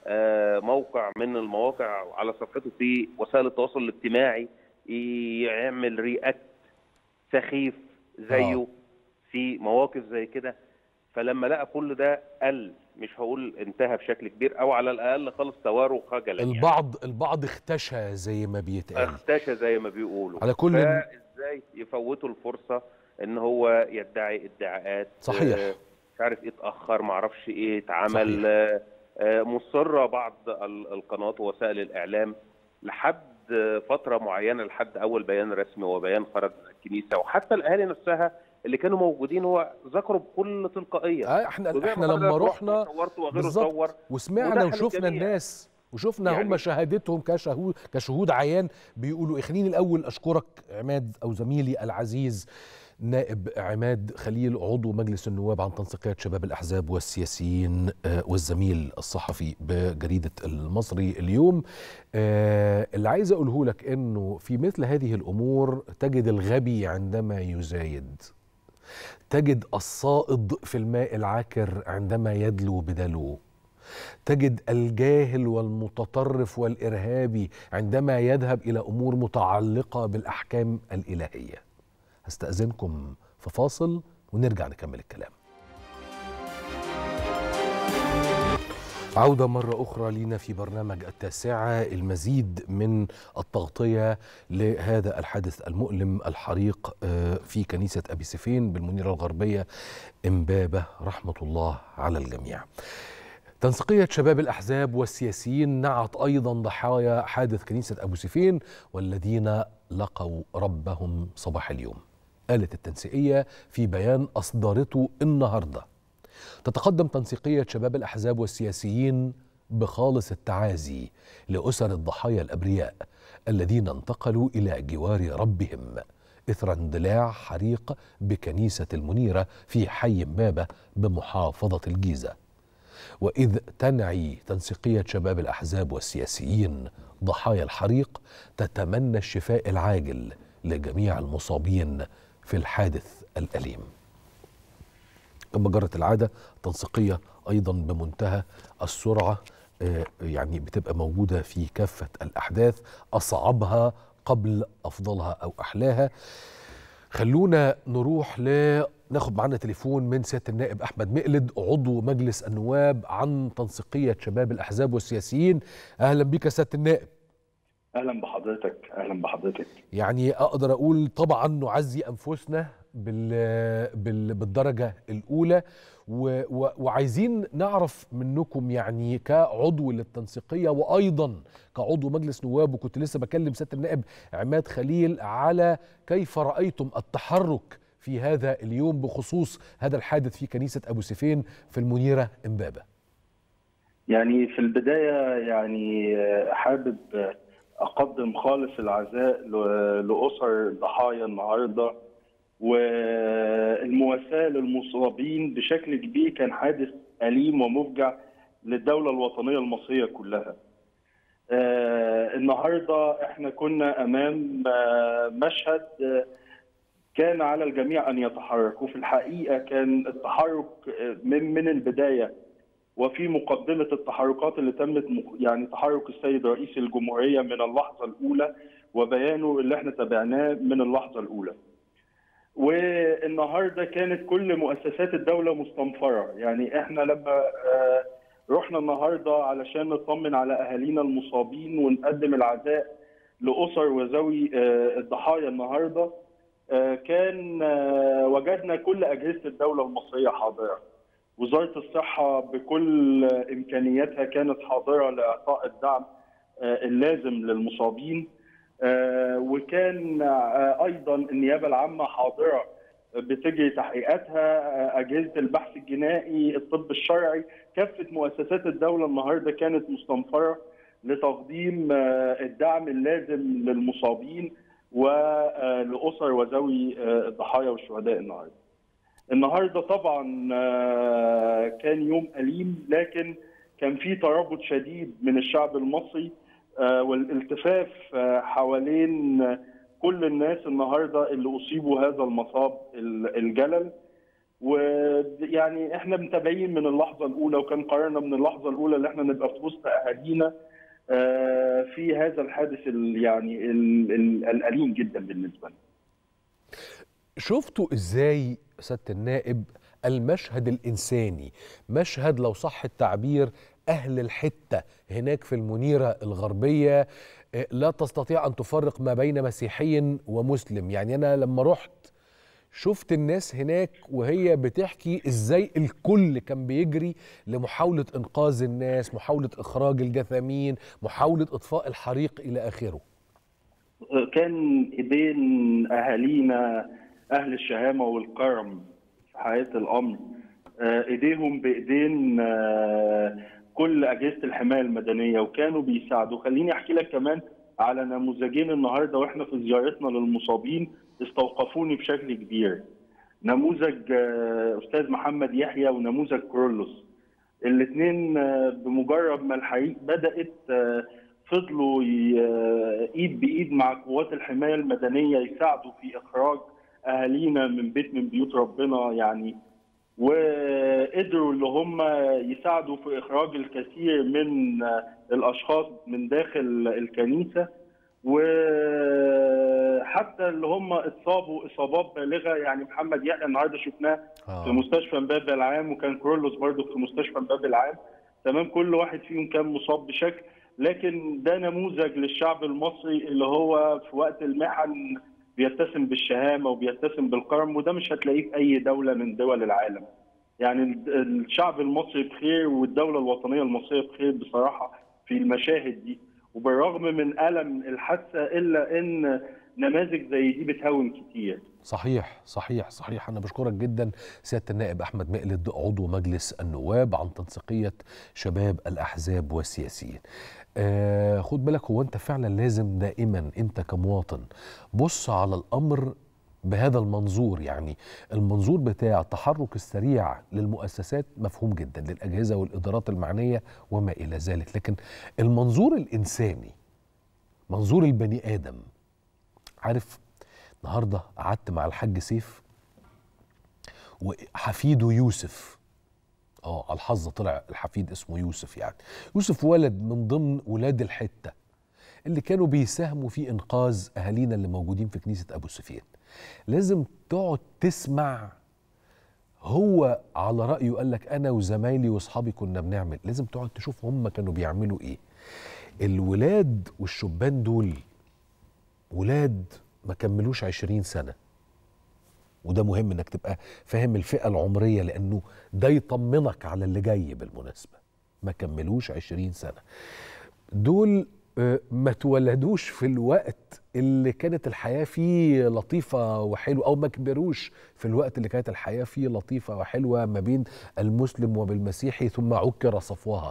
Speaker 4: موقع من المواقع على صفحته في وسائل التواصل الاجتماعي يعمل رياكت سخيف زيه آه. في مواقف زي كده. فلما لقى كل ده قل، مش هقول انتهى بشكل كبير، او على الاقل خالص تواره خجلا.
Speaker 1: البعض
Speaker 4: يعني.
Speaker 1: البعض اختشى زي ما بيتقال،
Speaker 4: اختشى زي ما بيقولوا.
Speaker 1: على كل
Speaker 4: فازاي يفوتوا الفرصه ان هو يدعي ادعاءات
Speaker 1: صحيح،
Speaker 4: مش عارف ايه اتاخر، ما اعرفش ايه اتعمل. مصره بعض القنوات ووسائل الاعلام لحد فتره معينه، لحد اول بيان رسمي وبيان خرج من الكنيسه، وحتى الاهالي نفسها اللي كانوا موجودين هو ذكروا بكل تلقائيه.
Speaker 1: آه احنا احنا لما رحنا
Speaker 4: بالظبط
Speaker 1: وسمعنا وشفنا الناس وشفنا يعني هم شهادتهم كشهود كشهود عيان بيقولوا. خليني الاول اشكرك عماد او زميلي العزيز نائب عماد خليل عضو مجلس النواب عن تنسيقية شباب الأحزاب والسياسيين والزميل الصحفي بجريدة المصري اليوم. اللي عايز أقوله لك أنه في مثل هذه الأمور تجد الغبي عندما يزايد، تجد الصائد في الماء العكر عندما يدلو بدلو، تجد الجاهل والمتطرف والإرهابي عندما يذهب إلى أمور متعلقة بالأحكام الإلهية. هستأذنكم في فاصل ونرجع نكمل الكلام. عودة مرة أخرى لنا في برنامج التاسعة، المزيد من التغطية لهذا الحادث المؤلم، الحريق في كنيسة أبي سيفين بالمنيرة الغربية إمبابة، رحمة الله على الجميع. تنسيقية شباب الأحزاب والسياسيين نعت أيضا ضحايا حادث كنيسة أبو سيفين والذين لقوا ربهم صباح اليوم. قالت التنسيقية في بيان أصدرته النهاردة: تتقدم تنسيقية شباب الأحزاب والسياسيين بخالص التعازي لأسر الضحايا الأبرياء الذين انتقلوا إلى جوار ربهم إثر اندلاع حريق بكنيسة المنيرة في حي إمبابة بمحافظة الجيزة. وإذ تنعي تنسيقية شباب الأحزاب والسياسيين ضحايا الحريق، تتمنى الشفاء العاجل لجميع المصابين في الحادث الأليم. كما جرت العادة، تنسيقية أيضا بمنتهى السرعة يعني بتبقى موجودة في كافة الأحداث، أصعبها قبل أفضلها أو أحلاها. خلونا نروح ل ناخد معنا تليفون من سيادة النائب أحمد مقلد عضو مجلس النواب عن تنسيقية شباب الأحزاب والسياسيين. أهلا بك سيادة النائب.
Speaker 5: أهلا بحضرتك. أهلا بحضرتك.
Speaker 1: يعني أقدر أقول طبعا نعزي أنفسنا بال... بال... بالدرجة الأولى، و... و... وعايزين نعرف منكم يعني كعضو للتنسيقية وأيضا كعضو مجلس نواب، وكنت لسه بكلم سيادة النائب عماد خليل على كيف رأيتم التحرك في هذا اليوم بخصوص هذا الحادث في كنيسة أبو سيفين في المنيرة إمبابة.
Speaker 5: يعني في البداية يعني حابب أقدم خالص العزاء لأسر ضحايا النهاردة والمواساة للمصابين بشكل كبير. كان حادث أليم ومفجع للدولة الوطنية المصرية كلها. آه النهاردة احنا كنا أمام آه مشهد آه كان على الجميع أن يتحركوا. في الحقيقة كان التحرك من من البداية وفي مقدمة التحركات اللي تمت، يعني تحرك السيد رئيس الجمهورية من اللحظة الأولى وبيانه اللي احنا تابعناه من اللحظة الأولى. والنهارده كانت كل مؤسسات الدولة مستنفرة. يعني احنا لما رحنا النهارده علشان نطمن على أهالينا المصابين ونقدم العزاء لأسر وذوي الضحايا النهارده، كان وجدنا كل أجهزة الدولة المصرية حاضرة. وزارة الصحة بكل إمكانياتها كانت حاضرة لإعطاء الدعم اللازم للمصابين، وكان أيضا النيابة العامة حاضرة بتجري تحقيقاتها، أجهزة البحث الجنائي، الطب الشرعي، كافة مؤسسات الدولة النهارده كانت مستنفرة لتقديم الدعم اللازم للمصابين ولأسر وذوي الضحايا والشهداء النهارده. النهارده طبعا كان يوم أليم، لكن كان في ترابط شديد من الشعب المصري والالتفاف حوالين كل الناس النهارده اللي اصيبوا هذا المصاب الجلل. ويعني احنا متابعين من اللحظه الاولى، وكان قرارنا من اللحظه الاولى اللي احنا نبقى في وسط اهالينا في هذا الحادث يعني الأليم جدا بالنسبه لنا.
Speaker 1: شفتوا ازاي سيادة النائب المشهد الإنساني، مشهد لو صح التعبير أهل الحتة هناك في المنيرة الغربية لا تستطيع أن تفرق ما بين مسيحي ومسلم؟ يعني أنا لما رحت شفت الناس هناك وهي بتحكي ازاي الكل كان بيجري لمحاولة إنقاذ الناس، محاولة إخراج الجثامين، محاولة إطفاء الحريق إلى آخره.
Speaker 5: كان إيدين أهالينا أهل الشهامة والكرم في حقيقة الأمر، إيديهم بإيدين كل أجهزة الحماية المدنية، وكانوا بيساعدوا. خليني أحكي لك كمان على نموذجين النهاردة وإحنا في زيارتنا للمصابين استوقفوني بشكل كبير. نموذج أستاذ محمد يحيى ونموذج كرولوس. الاثنين بمجرد ما الحريق بدأت فضلوا ايد بايد مع قوات الحمايه المدنيه يساعدوا في اخراج اهالينا من بيت من بيوت ربنا يعني، وقدروا اللي هم يساعدوا في اخراج الكثير من الاشخاص من داخل الكنيسه، وحتى اللي هم اتصابوا اصابات بالغه. يعني محمد يحيى النهارده شفناه في مستشفى امبابه العام، وكان كرولوس برضه في مستشفى امبابه العام. تمام، كل واحد فيهم كان مصاب بشكل، لكن ده نموذج للشعب المصري اللي هو في وقت المحن بيتسم بالشهامه وبيتسم بالكرم، وده مش هتلاقيه في اي دوله من دول العالم. يعني الشعب المصري بخير والدوله الوطنيه المصريه بخير بصراحه في المشاهد دي، وبالرغم من الم الحادثه الا ان نماذج زي دي بتهون كتير.
Speaker 1: صحيح صحيح صحيح. أنا بشكرك جدا سيادة النائب أحمد مقلد عضو مجلس النواب عن تنسيقية شباب الأحزاب والسياسيين. آه خد بالك، هو أنت فعلا لازم دائما أنت كمواطن بص على الأمر بهذا المنظور. يعني المنظور بتاع التحرك السريع للمؤسسات مفهوم جدا، للأجهزة والإدارات المعنية وما إلى ذلك، لكن المنظور الإنساني، منظور البني آدم. عارف، النهارده قعدت مع الحاج سيف وحفيده يوسف. اه على الحظ طلع الحفيد اسمه يوسف. يعني يوسف ولد من ضمن ولاد الحته اللي كانوا بيساهموا في انقاذ اهالينا اللي موجودين في كنيسه ابو سفيان. لازم تقعد تسمع، هو على رايه قال لك انا وزمايلي واصحابي كنا بنعمل، لازم تقعد تشوف هم كانوا بيعملوا ايه. الولاد والشبان دول ولاد ما كملوش عشرين سنة، وده مهم انك تبقى فاهم الفئة العمرية، لانه ده يطمنك على اللي جاي. بالمناسبة ما كملوش عشرين سنة دول، ما تولدوش في الوقت اللي كانت الحياة فيه لطيفة وحلوة، او ما كبروش في الوقت اللي كانت الحياة فيه لطيفة وحلوة ما بين المسلم وبالمسيحي ثم عكر صفوها.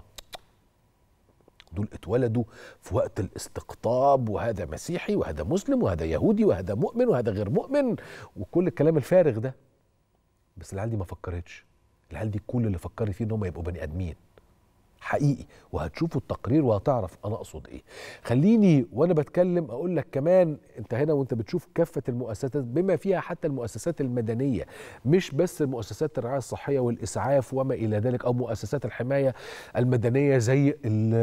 Speaker 1: دول اتولدوا في وقت الاستقطاب، وهذا مسيحي وهذا مسلم وهذا يهودي وهذا مؤمن وهذا غير مؤمن وكل الكلام الفارغ ده. بس العيال دي ما فكرتش، العيال دي كل اللي فكرت فيه ان هم يبقوا بني ادمين حقيقي، وهتشوفوا التقرير وهتعرف انا اقصد ايه. خليني وانا بتكلم اقول لك كمان، انت هنا وانت بتشوف كافه المؤسسات بما فيها حتى المؤسسات المدنيه، مش بس المؤسسات الرعايه الصحيه والاسعاف وما الى ذلك، او مؤسسات الحمايه المدنيه زي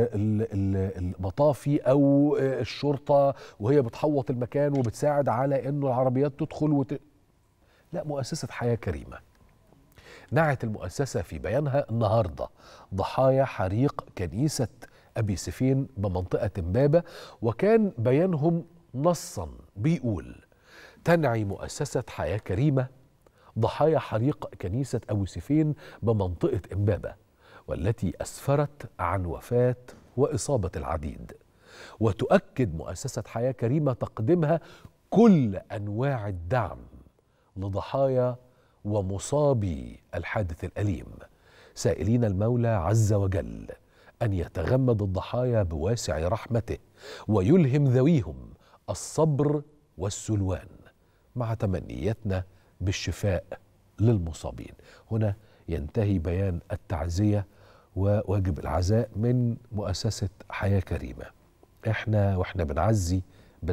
Speaker 1: المطافي او الشرطه وهي بتحوط المكان وبتساعد على انه العربيات تدخل وت... لا، مؤسسه حياه كريمه نعت المؤسسة في بيانها النهاردة ضحايا حريق كنيسة أبي سفين بمنطقة إمبابة، وكان بيانهم نصا بيقول: تنعي مؤسسة حياة كريمة ضحايا حريق كنيسة أبي سفين بمنطقة إمبابة، والتي أسفرت عن وفاة وإصابة العديد. وتؤكد مؤسسة حياة كريمة تقديمها كل أنواع الدعم لضحايا ومصابي الحادث الأليم، سائلين المولى عز وجل أن يتغمد الضحايا بواسع رحمته ويلهم ذويهم الصبر والسلوان، مع تمنياتنا بالشفاء للمصابين. هنا ينتهي بيان التعزية وواجب العزاء من مؤسسة حياة كريمة. احنا واحنا بنعزي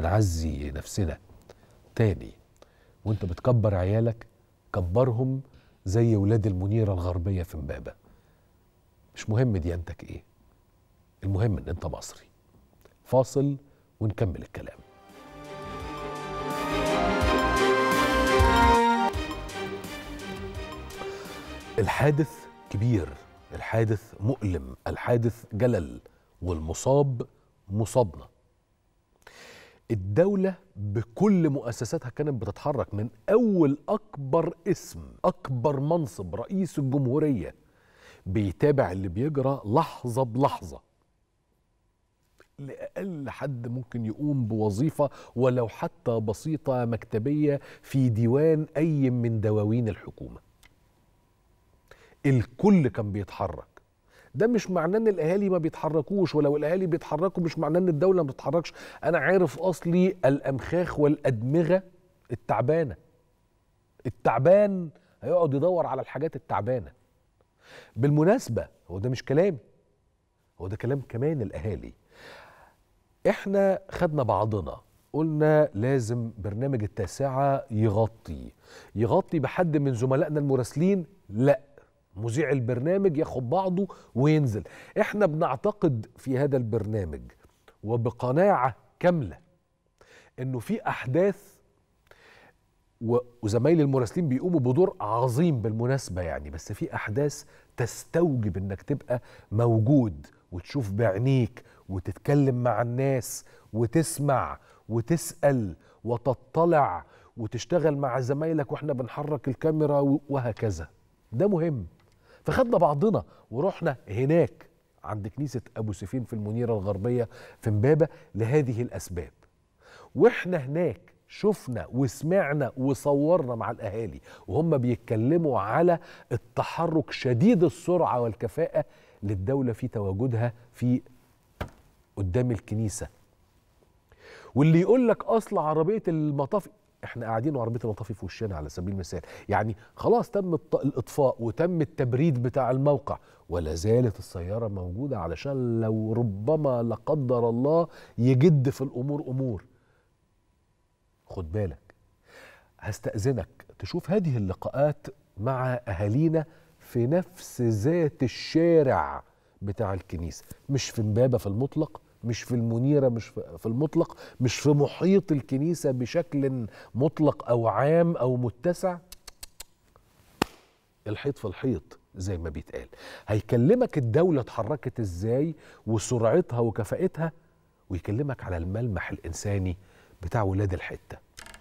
Speaker 1: بنعزي نفسنا تاني. وانت بتكبر عيالك كبرهم زي ولاد المنيرة الغربية في امبابة. مش مهم ديانتك ايه، المهم ان انت مصري. فاصل ونكمل الكلام. الحادث كبير، الحادث مؤلم، الحادث جلل، والمصاب مصابنا. الدولة بكل مؤسساتها كانت بتتحرك، من أول أكبر اسم، أكبر منصب، رئيس الجمهورية، بيتابع اللي بيجرى لحظة بلحظة. لأقل حد ممكن يقوم بوظيفة ولو حتى بسيطة مكتبية في ديوان أي من دواوين الحكومة، الكل كان بيتحرك. ده مش معناه ان الاهالي ما بيتحركوش، ولو الاهالي بيتحركوا مش معناه ان الدوله ما بتتحركش. انا عارف اصلي الامخاخ والادمغه التعبانه. التعبان هيقعد يدور على الحاجات التعبانه. بالمناسبه هو ده مش كلامي، هو ده كلام كمان الاهالي. احنا خدنا بعضنا قلنا لازم برنامج التاسعه يغطي يغطي بحد من زملائنا المراسلين. لا، مذيع البرنامج ياخد بعضه وينزل. احنا بنعتقد في هذا البرنامج وبقناعة كاملة انه في احداث، وزمايل المراسلين بيقوموا بدور عظيم بالمناسبة يعني، بس في احداث تستوجب انك تبقى موجود وتشوف بعينيك وتتكلم مع الناس وتسمع وتسأل وتطلع وتشتغل مع زمايلك واحنا بنحرك الكاميرا وهكذا. ده مهم. فخدنا بعضنا ورحنا هناك عند كنيسة أبو سفين في المنيرة الغربية في امبابة لهذه الأسباب. واحنا هناك شفنا وسمعنا وصورنا مع الأهالي وهم بيتكلموا على التحرك شديد السرعة والكفاءة للدولة في تواجدها في قدام الكنيسة. واللي يقول لك أصل عربية المطافي، احنا قاعدين وعربيه المطافي في وشنا على سبيل المثال، يعني خلاص تم الاطفاء وتم التبريد بتاع الموقع، ولا زالت السياره موجوده علشان لو ربما لا قدر الله يجد في الامور امور. خد بالك، هستأذنك تشوف هذه اللقاءات مع اهالينا في نفس ذات الشارع بتاع الكنيسه، مش في امبابه في المطلق، مش في المنيرة مش في المطلق، مش في محيط الكنيسة بشكل مطلق أو عام أو متسع. الحيط في الحيط زي ما بيتقال. هيكلمك الدولة اتحركت ازاي وسرعتها وكفاءتها، ويكلمك على الملمح الإنساني بتاع ولاد الحتة.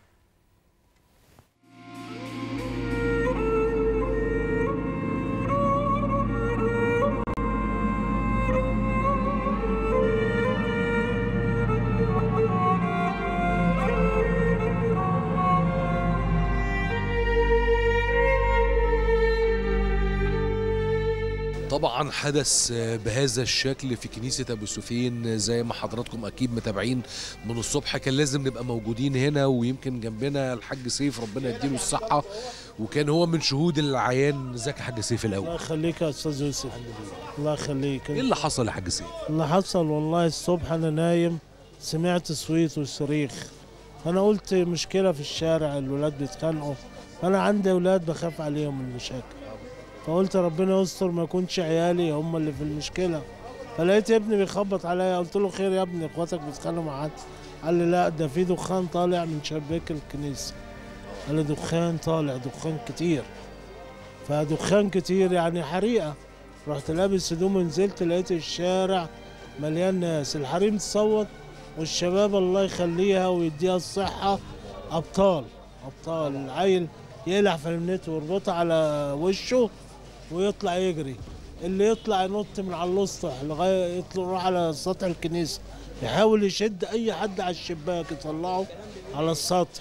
Speaker 1: طبعا حدث بهذا الشكل في كنيسة أبو سفين زي ما حضراتكم أكيد متابعين من الصبح. كان لازم نبقى موجودين هنا، ويمكن جنبنا الحاج سيف ربنا يديله الصحة، وكان هو من شهود العيان. ازيك يا حاج سيف الأول؟
Speaker 6: الله يخليك يا أستاذ يوسف. الله يخليك.
Speaker 1: إيه اللي حصل يا حاج سيف؟
Speaker 6: اللي حصل والله الصبح أنا نايم سمعت صويت وصريخ، أنا قلت مشكلة في الشارع، الولاد بيتخانقوا، أنا عندي أولاد بخاف عليهم من المشاكل، فقلت ربنا يستر ما يكونش عيالي هم اللي في المشكله. فلقيت ابني بيخبط عليا، قلت له خير يا ابني اخواتك بيتخانقوا مع حد؟ قال لي لا ده في دخان طالع من شباك الكنيسه. قال لي دخان طالع، دخان كتير. فدخان كتير يعني حريقه. رحت لابس هدومي نزلت لقيت الشارع مليان ناس، الحريم تصوت والشباب الله يخليها ويديها الصحه ابطال ابطال. العيل يقلع فلنته ويربطها على وشه ويطلع يجري، اللي يطلع ينط من على الاسطح لغايه يطلع يروح على سطح الكنيسه يحاول يشد اي حد على الشباك يطلعه على السطح.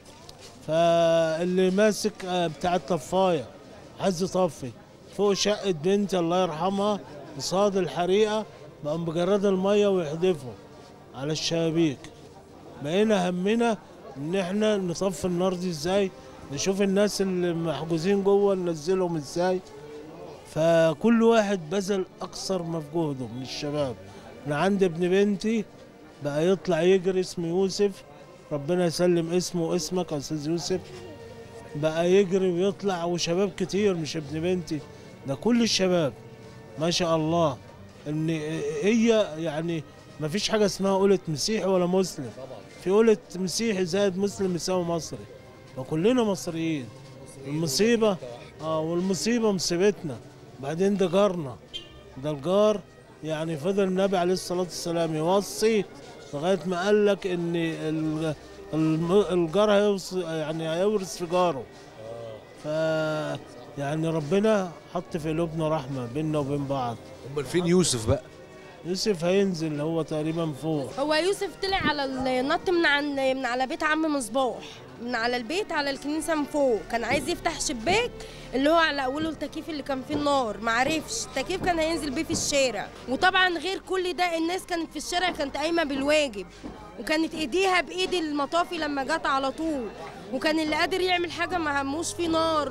Speaker 6: فاللي ماسك بتاع الطفايه عايز يطفي فوق شقه بنتي الله يرحمها قصاد الحريقه، بقى مجرد الميه ويحدفوا على الشبابيك. بقينا همنا ان احنا نطفي النار دي ازاي، نشوف الناس اللي محجوزين جوه ننزلهم ازاي. فكل واحد بذل اكثر ما في جهده من الشباب. انا عندي ابن بنتي بقى يطلع يجري اسمه يوسف، ربنا يسلم اسمه واسمك يا استاذ يوسف. بقى يجري ويطلع، وشباب كتير مش ابن بنتي، ده كل الشباب ما شاء الله. ان هي يعني ما فيش حاجه اسمها قولة مسيحي ولا مسلم، في قولة مسيحي زائد مسلم يساوي مصري، وكلنا مصريين. المصيبه اه والمصيبه مصيبتنا. بعدين ده جارنا، ده الجار يعني فضل النبي عليه الصلاه والسلام يوصي لغايه ما قال لك ان ال- الم- الجار هيورث، يعني هيورث في جاره. ف يعني ربنا حط في قلوبنا رحمه بيننا وبين بعض.
Speaker 1: امال فين يوسف بقى؟
Speaker 6: يوسف هينزل، هو تقريبا فوق.
Speaker 7: هو يوسف طلع على النط من عن من على بيت عم مصباح، من على البيت على الكنيسه من فوق، كان عايز يفتح شباك اللي هو على اوله التكييف اللي كان فيه النار، ما عرفش التكييف كان هينزل بيه في الشارع. وطبعا غير كل ده الناس كانت في الشارع كانت قايمه بالواجب، وكانت ايديها بايد المطافي لما جت على طول، وكان اللي قادر يعمل حاجه ما هموش في نار.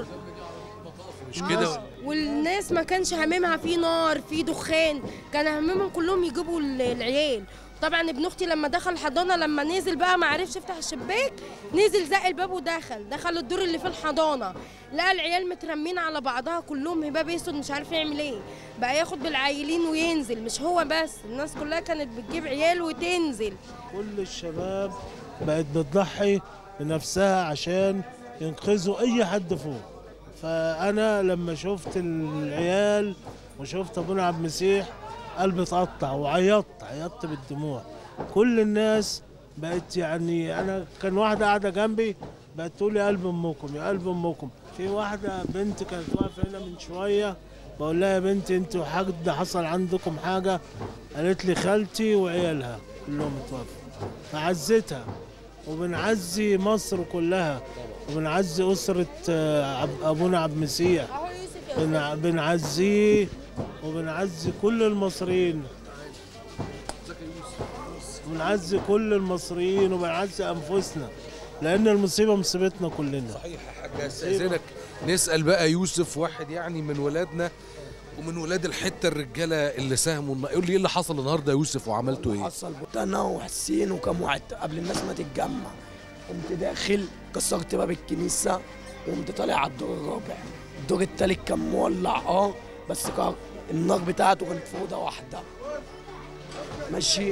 Speaker 1: مش كده؟
Speaker 7: والناس ما كانش هممها في نار في دخان، كان هممهم كلهم يجيبوا العيال. طبعا ابن اختي لما دخل الحضانه لما نزل بقى ما عرفش يفتح الشباك، نزل زق الباب ودخل دخل الدور اللي في الحضانه، لقى العيال مترمين على بعضها كلهم هباب اسود مش عارف يعمل ايه، بقى ياخد بالعيلين وينزل. مش هو بس، الناس كلها كانت بتجيب عيال وتنزل.
Speaker 6: كل الشباب بقت بتضحي بنفسها عشان ينقذوا اي حد فوق. فانا لما شفت العيال وشفت ابونا عبد المسيح قلبي اتقطع وعيطت، عيطت بالدموع. كل الناس بقت يعني، انا كان واحده قاعده جنبي بقت تقول لي قلب امكم يا قلب امكم. في واحده بنت كانت واقفه هنا من شويه بقول لها يا بنتي انتوا حاجه حصل عندكم حاجه؟ قالت لي خالتي وعيالها كلهم اتوفوا. فعزتها، وبنعزي مصر كلها، وبنعزي اسره ابونا عبد المسيح، بنعزيه وبنعزي كل المصريين، بنعزي كل المصريين وبنعزي انفسنا، لان المصيبه مصيبتنا كلنا.
Speaker 1: صحيح يا حاج، استاذنك نسال بقى يوسف، واحد يعني من ولادنا ومن ولاد الحته الرجاله اللي ساهموا. يقول لي ايه اللي حصل النهارده يا يوسف وعملتوا ايه؟
Speaker 8: حصل انا وحسين وكم واحد قبل الناس ما تتجمع، قمت داخل كسرت باب الكنيسه وقمت طالع على الدور الرابع. الدور التالت كان مولع اه بس كان النار بتاعته كانت في اوضه واحده ماشي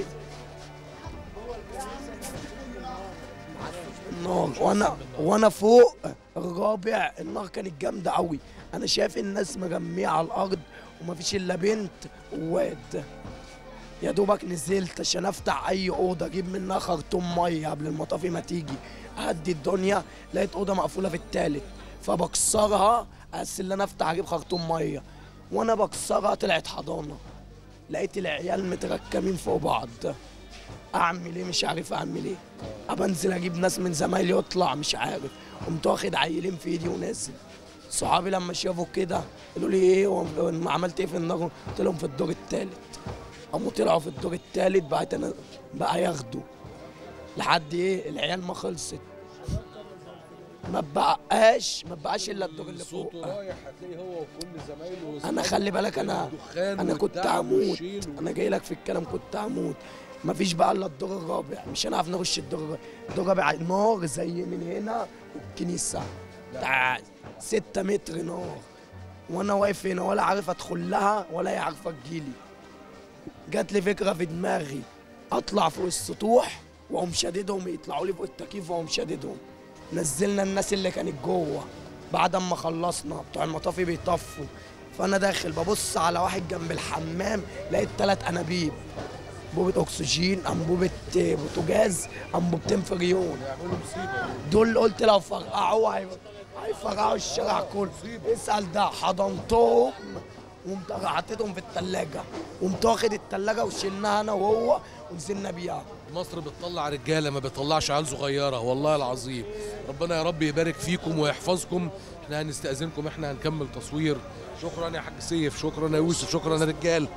Speaker 8: النار، وانا وانا فوق الرابع النار كانت جامده قوي. انا شايف الناس مجمعه على الارض ومفيش الا بنت وواد. يا دوبك نزلت عشان افتح اي اوضه اجيب منها خرطوم ميه قبل المطافي ما تيجي اهدي الدنيا، لقيت اوضه مقفوله في التالت فبكسرها احس ان انا افتح اجيب خرطوم ميه، وانا بكسرها طلعت حضانه. لقيت العيال متركمين فوق بعض، اعمل ايه مش عارف اعمل ايه. ابنزل اجيب ناس من زمايلي يطلع مش عارف، قمت واخد عيلين في ايدي ونازل. صحابي لما شافوا كده قالوا لي ايه عملت ايه في النار؟ قلت لهم في الدور الثالث. قاموا طلعوا في الدور الثالث بقى انا بقى ياخدوا لحد ايه العيال ما خلصت، ما بقاش ما بقاش الا الدور اللي فوق.
Speaker 1: رايح هتلاقي هو وكل زمايله.
Speaker 8: انا خلي بالك انا انا كنت هموت، انا جاي لك في الكلام كنت هموت. ما فيش بقى الا الدور الرابع، مش هنعرف نخش الدور الرابع. الدور الرابع نار زي من هنا والكنيسه بتاع ستة متر نار، وانا واقف هنا ولا عارف ادخل لها ولا هي عارفه تجيلي. جات لي فكره في دماغي اطلع فوق السطوح واقوم شاددهم يطلعوا لي فوق التكييف واقوم شاددهم. نزلنا الناس اللي كانت جوه بعد ما خلصنا، بتوع المطافي بيطفوا. فانا داخل ببص على واحد جنب الحمام لقيت ثلاث انابيب، انبوبه اكسجين، انبوبه بوتاجاز، انبوبتين فريون. دول قلت لو فرقعوا هيفرقعوا الشارع كله. اسال ده حضنتهم وقمت حطيتهم في الثلاجه، قمت واخد الثلاجه وشلناها انا وهو ونزلنا بيها.
Speaker 1: مصر بتطلع رجاله ما بتطلعش عيال صغيره، والله العظيم. ربنا يا رب يبارك فيكم ويحفظكم. احنا هنستأذنكم، احنا هنكمل تصوير. شكرا يا حاج سيف، شكرا يا يوسف، شكرا يا رجال.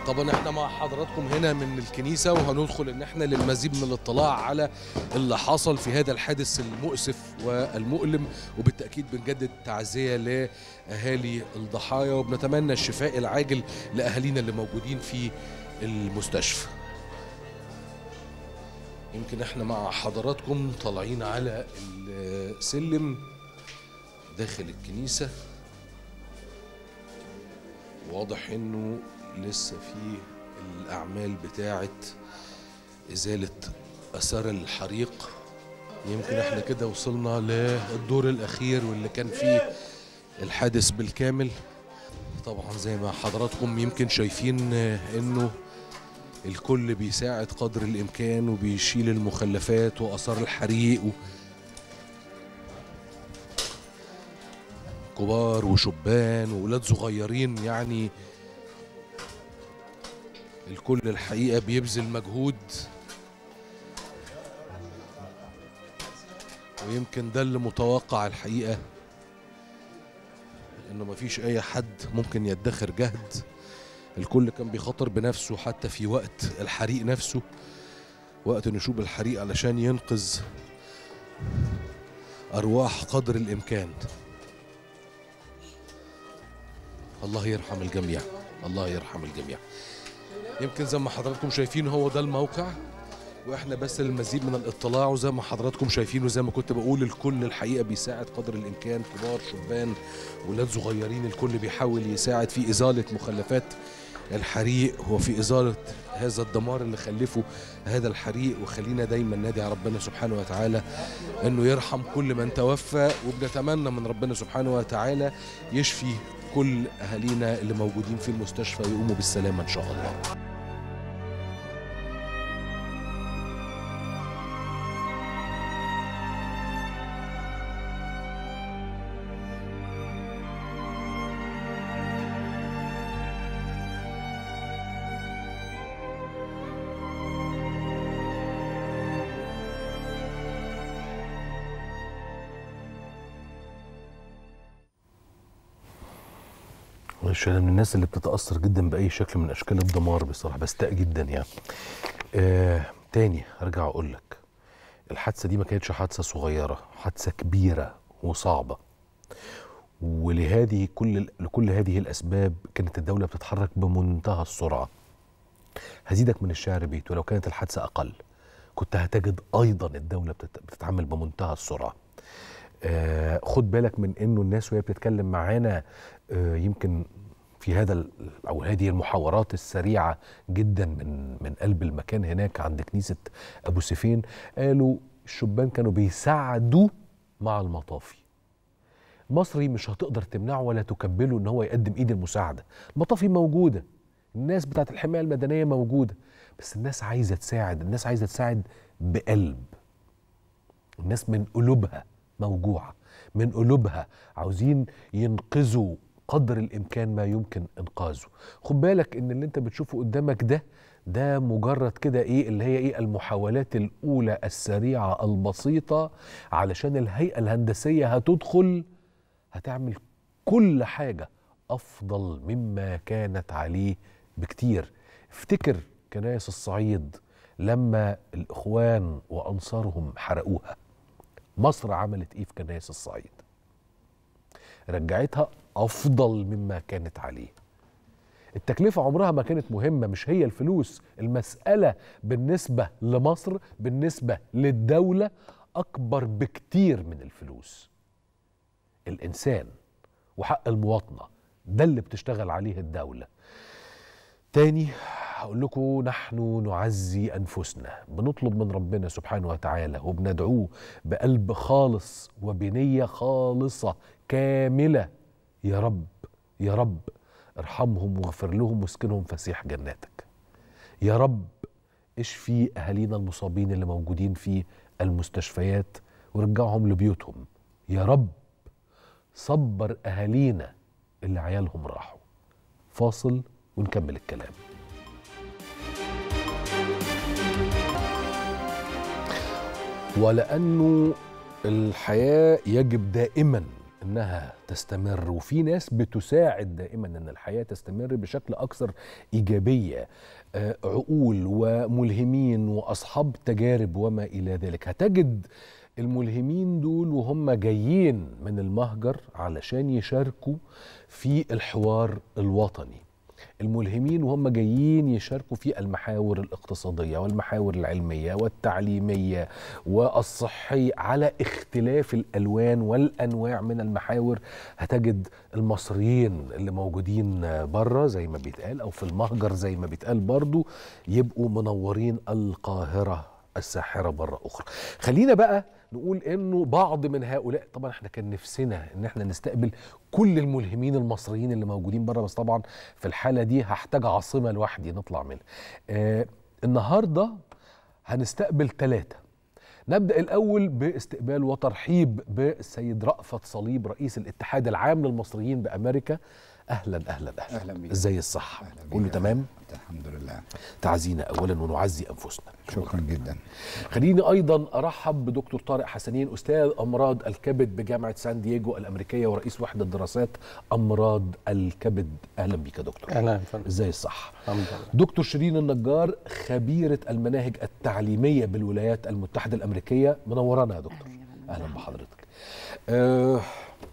Speaker 1: طبعا احنا مع حضراتكم هنا من الكنيسة، وهندخل ان احنا للمزيد من الاطلاع على اللي حصل في هذا الحادث المؤسف والمؤلم، وبالتأكيد بنجدد تعزية لأهالي الضحايا وبنتمنى الشفاء العاجل لأهالينا اللي موجودين في المستشفى. يمكن احنا مع حضراتكم طالعين على السلم داخل الكنيسة، واضح انه لسه في الاعمال بتاعه ازاله اثار الحريق. يمكن احنا كده وصلنا للدور الاخير واللي كان فيه الحادث بالكامل. طبعا زي ما حضراتكم يمكن شايفين انه الكل بيساعد قدر الامكان وبيشيل المخلفات واثار الحريق، كبار وشبان وولاد صغيرين، يعني الكل الحقيقة بيبذل مجهود، ويمكن ده اللي متوقع الحقيقة، انه مفيش اي حد ممكن يدخر جهد. الكل كان بيخاطر بنفسه حتى في وقت الحريق نفسه، وقت نشوب الحريق، علشان ينقذ ارواح قدر الامكان. الله يرحم الجميع، الله يرحم الجميع. يمكن زي ما حضراتكم شايفين هو ده الموقع، واحنا بس للمزيد من الاطلاع، وزي ما حضراتكم شايفين وزي ما كنت بقول الكل الحقيقه بيساعد قدر الامكان، كبار شبان ولاد صغيرين، الكل بيحاول يساعد في ازاله مخلفات الحريق وفي ازاله هذا الدمار اللي خلفه هذا الحريق. وخلينا دايما نادي على ربنا سبحانه وتعالى انه يرحم كل من توفى، وبنتمنى من ربنا سبحانه وتعالى يشفي كل اهالينا اللي موجودين في المستشفى ويقوموا بالسلامه ان شاء الله. انا من الناس اللي بتتاثر جدا باي شكل من اشكال الدمار بصراحه، بستاء جدا يعني. آه تاني ارجع اقول لك، الحادثه دي ما كانتش حادثه صغيره، حادثه كبيره وصعبه، ولهذه كل لكل هذه الاسباب كانت الدوله بتتحرك بمنتهى السرعه. هزيدك من الشعر بيت، ولو كانت الحادثه اقل كنت هتجد ايضا الدوله بتتعامل بمنتهى السرعه. آه خد بالك من انه الناس وهي بتتكلم معانا آه يمكن في هذا او هذه المحاورات السريعه جدا من من قلب المكان هناك عند كنيسه ابو سيفين، قالوا الشبان كانوا بيساعدوا مع المطافي. المصري مش هتقدر تمنعه ولا تكبله ان هو يقدم ايد المساعده، المطافي موجوده، الناس بتاعت الحمايه المدنيه موجوده، بس الناس عايزه تساعد، الناس عايزه تساعد بقلب. الناس من قلوبها موجوعه، من قلوبها عاوزين ينقذوا قدر الامكان ما يمكن انقاذه. خد بالك ان اللي انت بتشوفه قدامك ده ده مجرد كده ايه اللي هي ايه المحاولات الاولى السريعه البسيطه، علشان الهيئه الهندسيه هتدخل هتعمل كل حاجه افضل مما كانت عليه بكتير. افتكر كنائس الصعيد لما الاخوان وانصارهم حرقوها، مصر عملت ايه في كنائس الصعيد؟ رجعتها افضل مما كانت عليه. التكلفه عمرها ما كانت مهمه، مش هي الفلوس، المساله بالنسبه لمصر بالنسبه للدوله اكبر بكتير من الفلوس. الانسان وحق المواطنه ده اللي بتشتغل عليه الدوله. تاني هقول لكم، نحن نعزي انفسنا، بنطلب من ربنا سبحانه وتعالى وبندعوه بقلب خالص وبنيه خالصه كامله، يا رب يا رب ارحمهم واغفر لهم واسكنهم فسيح جناتك. يا رب اشفي اهالينا المصابين اللي موجودين في المستشفيات ورجعهم لبيوتهم. يا رب صبر اهالينا اللي عيالهم راحوا. فاصل ونكمل الكلام. ولأنه الحياة يجب دائما انها تستمر، وفي ناس بتساعد دائما ان الحياه تستمر بشكل اكثر ايجابيه، عقول وملهمين واصحاب تجارب وما الى ذلك. هتجد الملهمين دول وهم جايين من المهجر علشان يشاركوا في الحوار الوطني، الملهمين وهم جايين يشاركوا في المحاور الاقتصادية والمحاور العلمية والتعليمية والصحية على اختلاف الألوان والأنواع من المحاور. هتجد المصريين اللي موجودين بره زي ما بيتقال أو في المهجر زي ما بيتقال برضو يبقوا منورين القاهرة الساحرة مرة أخرى. خلينا بقى نقول انه بعض من هؤلاء، طبعا احنا كان نفسنا ان احنا نستقبل كل الملهمين المصريين اللي موجودين بره، بس طبعا في الحالة دي هحتاج عاصمة لوحدي نطلع منها. آه النهاردة هنستقبل ثلاثة. نبدأ الأول باستقبال وترحيب بالسيد رأفت صليب رئيس الاتحاد العام للمصريين بأمريكا. أهلا أهلا أهلا,
Speaker 9: أهلا بيك.
Speaker 1: إزاي الصحة؟ كله تمام؟
Speaker 9: الحمد لله.
Speaker 1: تعزينا أولا ونعزي أنفسنا.
Speaker 9: شكرا جدا.
Speaker 1: خليني أيضا أرحب بدكتور طارق حسنين أستاذ أمراض الكبد بجامعة سان دييغو الأمريكية ورئيس وحدة دراسات أمراض الكبد. أهلا بيك يا دكتور.
Speaker 10: أهلا يا فندم.
Speaker 1: إزاي الصحة؟
Speaker 10: الحمد لله.
Speaker 1: دكتور شيرين النجار خبيرة المناهج التعليمية بالولايات المتحدة الأمريكية، منورانا يا دكتور. أهلا بحضرتك. أه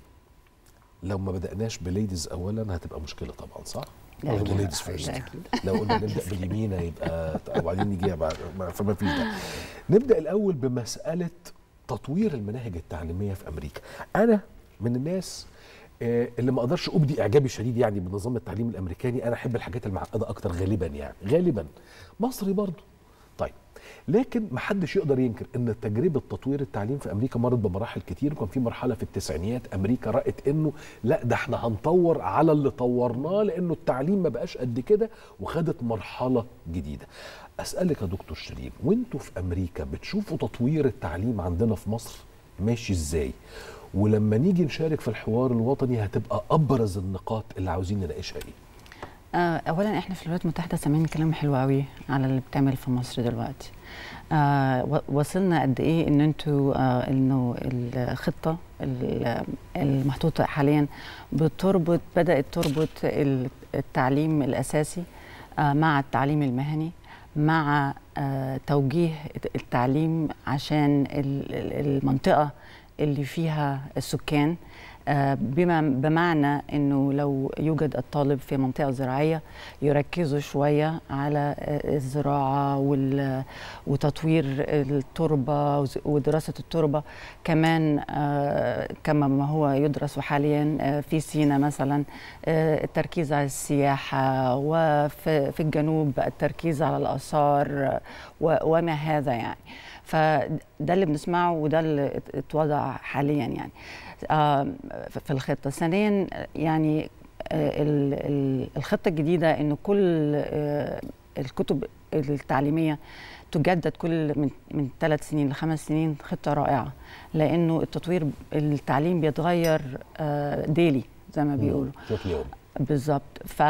Speaker 1: لو ما بدأناش بليديز أولا هتبقى مشكلة طبعا، صح؟
Speaker 11: لا
Speaker 1: ليديز فيرست. لو قلنا نبدأ باليمين يبقى وبعدين نيجي فما فيش ده. نبدأ الأول بمسألة تطوير المناهج التعليمية في أمريكا. أنا من الناس اللي ما اقدرش ابدي اعجابي شديد يعني بنظام التعليم الامريكاني، انا احب الحاجات المعقده اكتر غالبا، يعني غالبا مصري برضو. طيب لكن ما حدش يقدر ينكر ان تجربه تطوير التعليم في امريكا مرت بمراحل كتير، وكان في مرحله في التسعينيات امريكا رأت انه لا ده احنا هنطور على اللي طورناه لانه التعليم ما بقاش قد كده، وخدت مرحله جديده. اسالك يا دكتور شيرين، وانتوا في امريكا بتشوفوا تطوير التعليم عندنا في مصر ماشي ازاي؟ ولما نيجي نشارك في الحوار الوطني هتبقى ابرز النقاط اللي عاوزين نناقشها ايه؟
Speaker 11: آه اولا احنا في الولايات المتحده سامعين كلام حلو قوي على اللي بتعمل في مصر دلوقتي. آه وصلنا قد ايه ان انتوا آه انه الخطه المحطوطه حاليا بتربط بدات تربط التعليم الاساسي آه مع التعليم المهني مع آه توجيه التعليم عشان المنطقه اللي فيها السكان، بما بمعنى انه لو يوجد الطالب في منطقه زراعيه يركزوا شويه على الزراعه وتطوير التربه ودراسه التربه، كمان كما ما هو يدرس حاليا في سيناء مثلا التركيز على السياحه، وفي الجنوب التركيز على الاثار وما هذا يعني. فده اللي بنسمعه وده اللي اتوضع حاليا يعني في الخطه. ثانيا يعني الخطه الجديده انه كل الكتب التعليميه تجدد كل من من ثلاث سنين لخمس سنين. خطه رائعه لانه التطوير التعليم بيتغير ديلي زي ما بيقولوا بالظبط.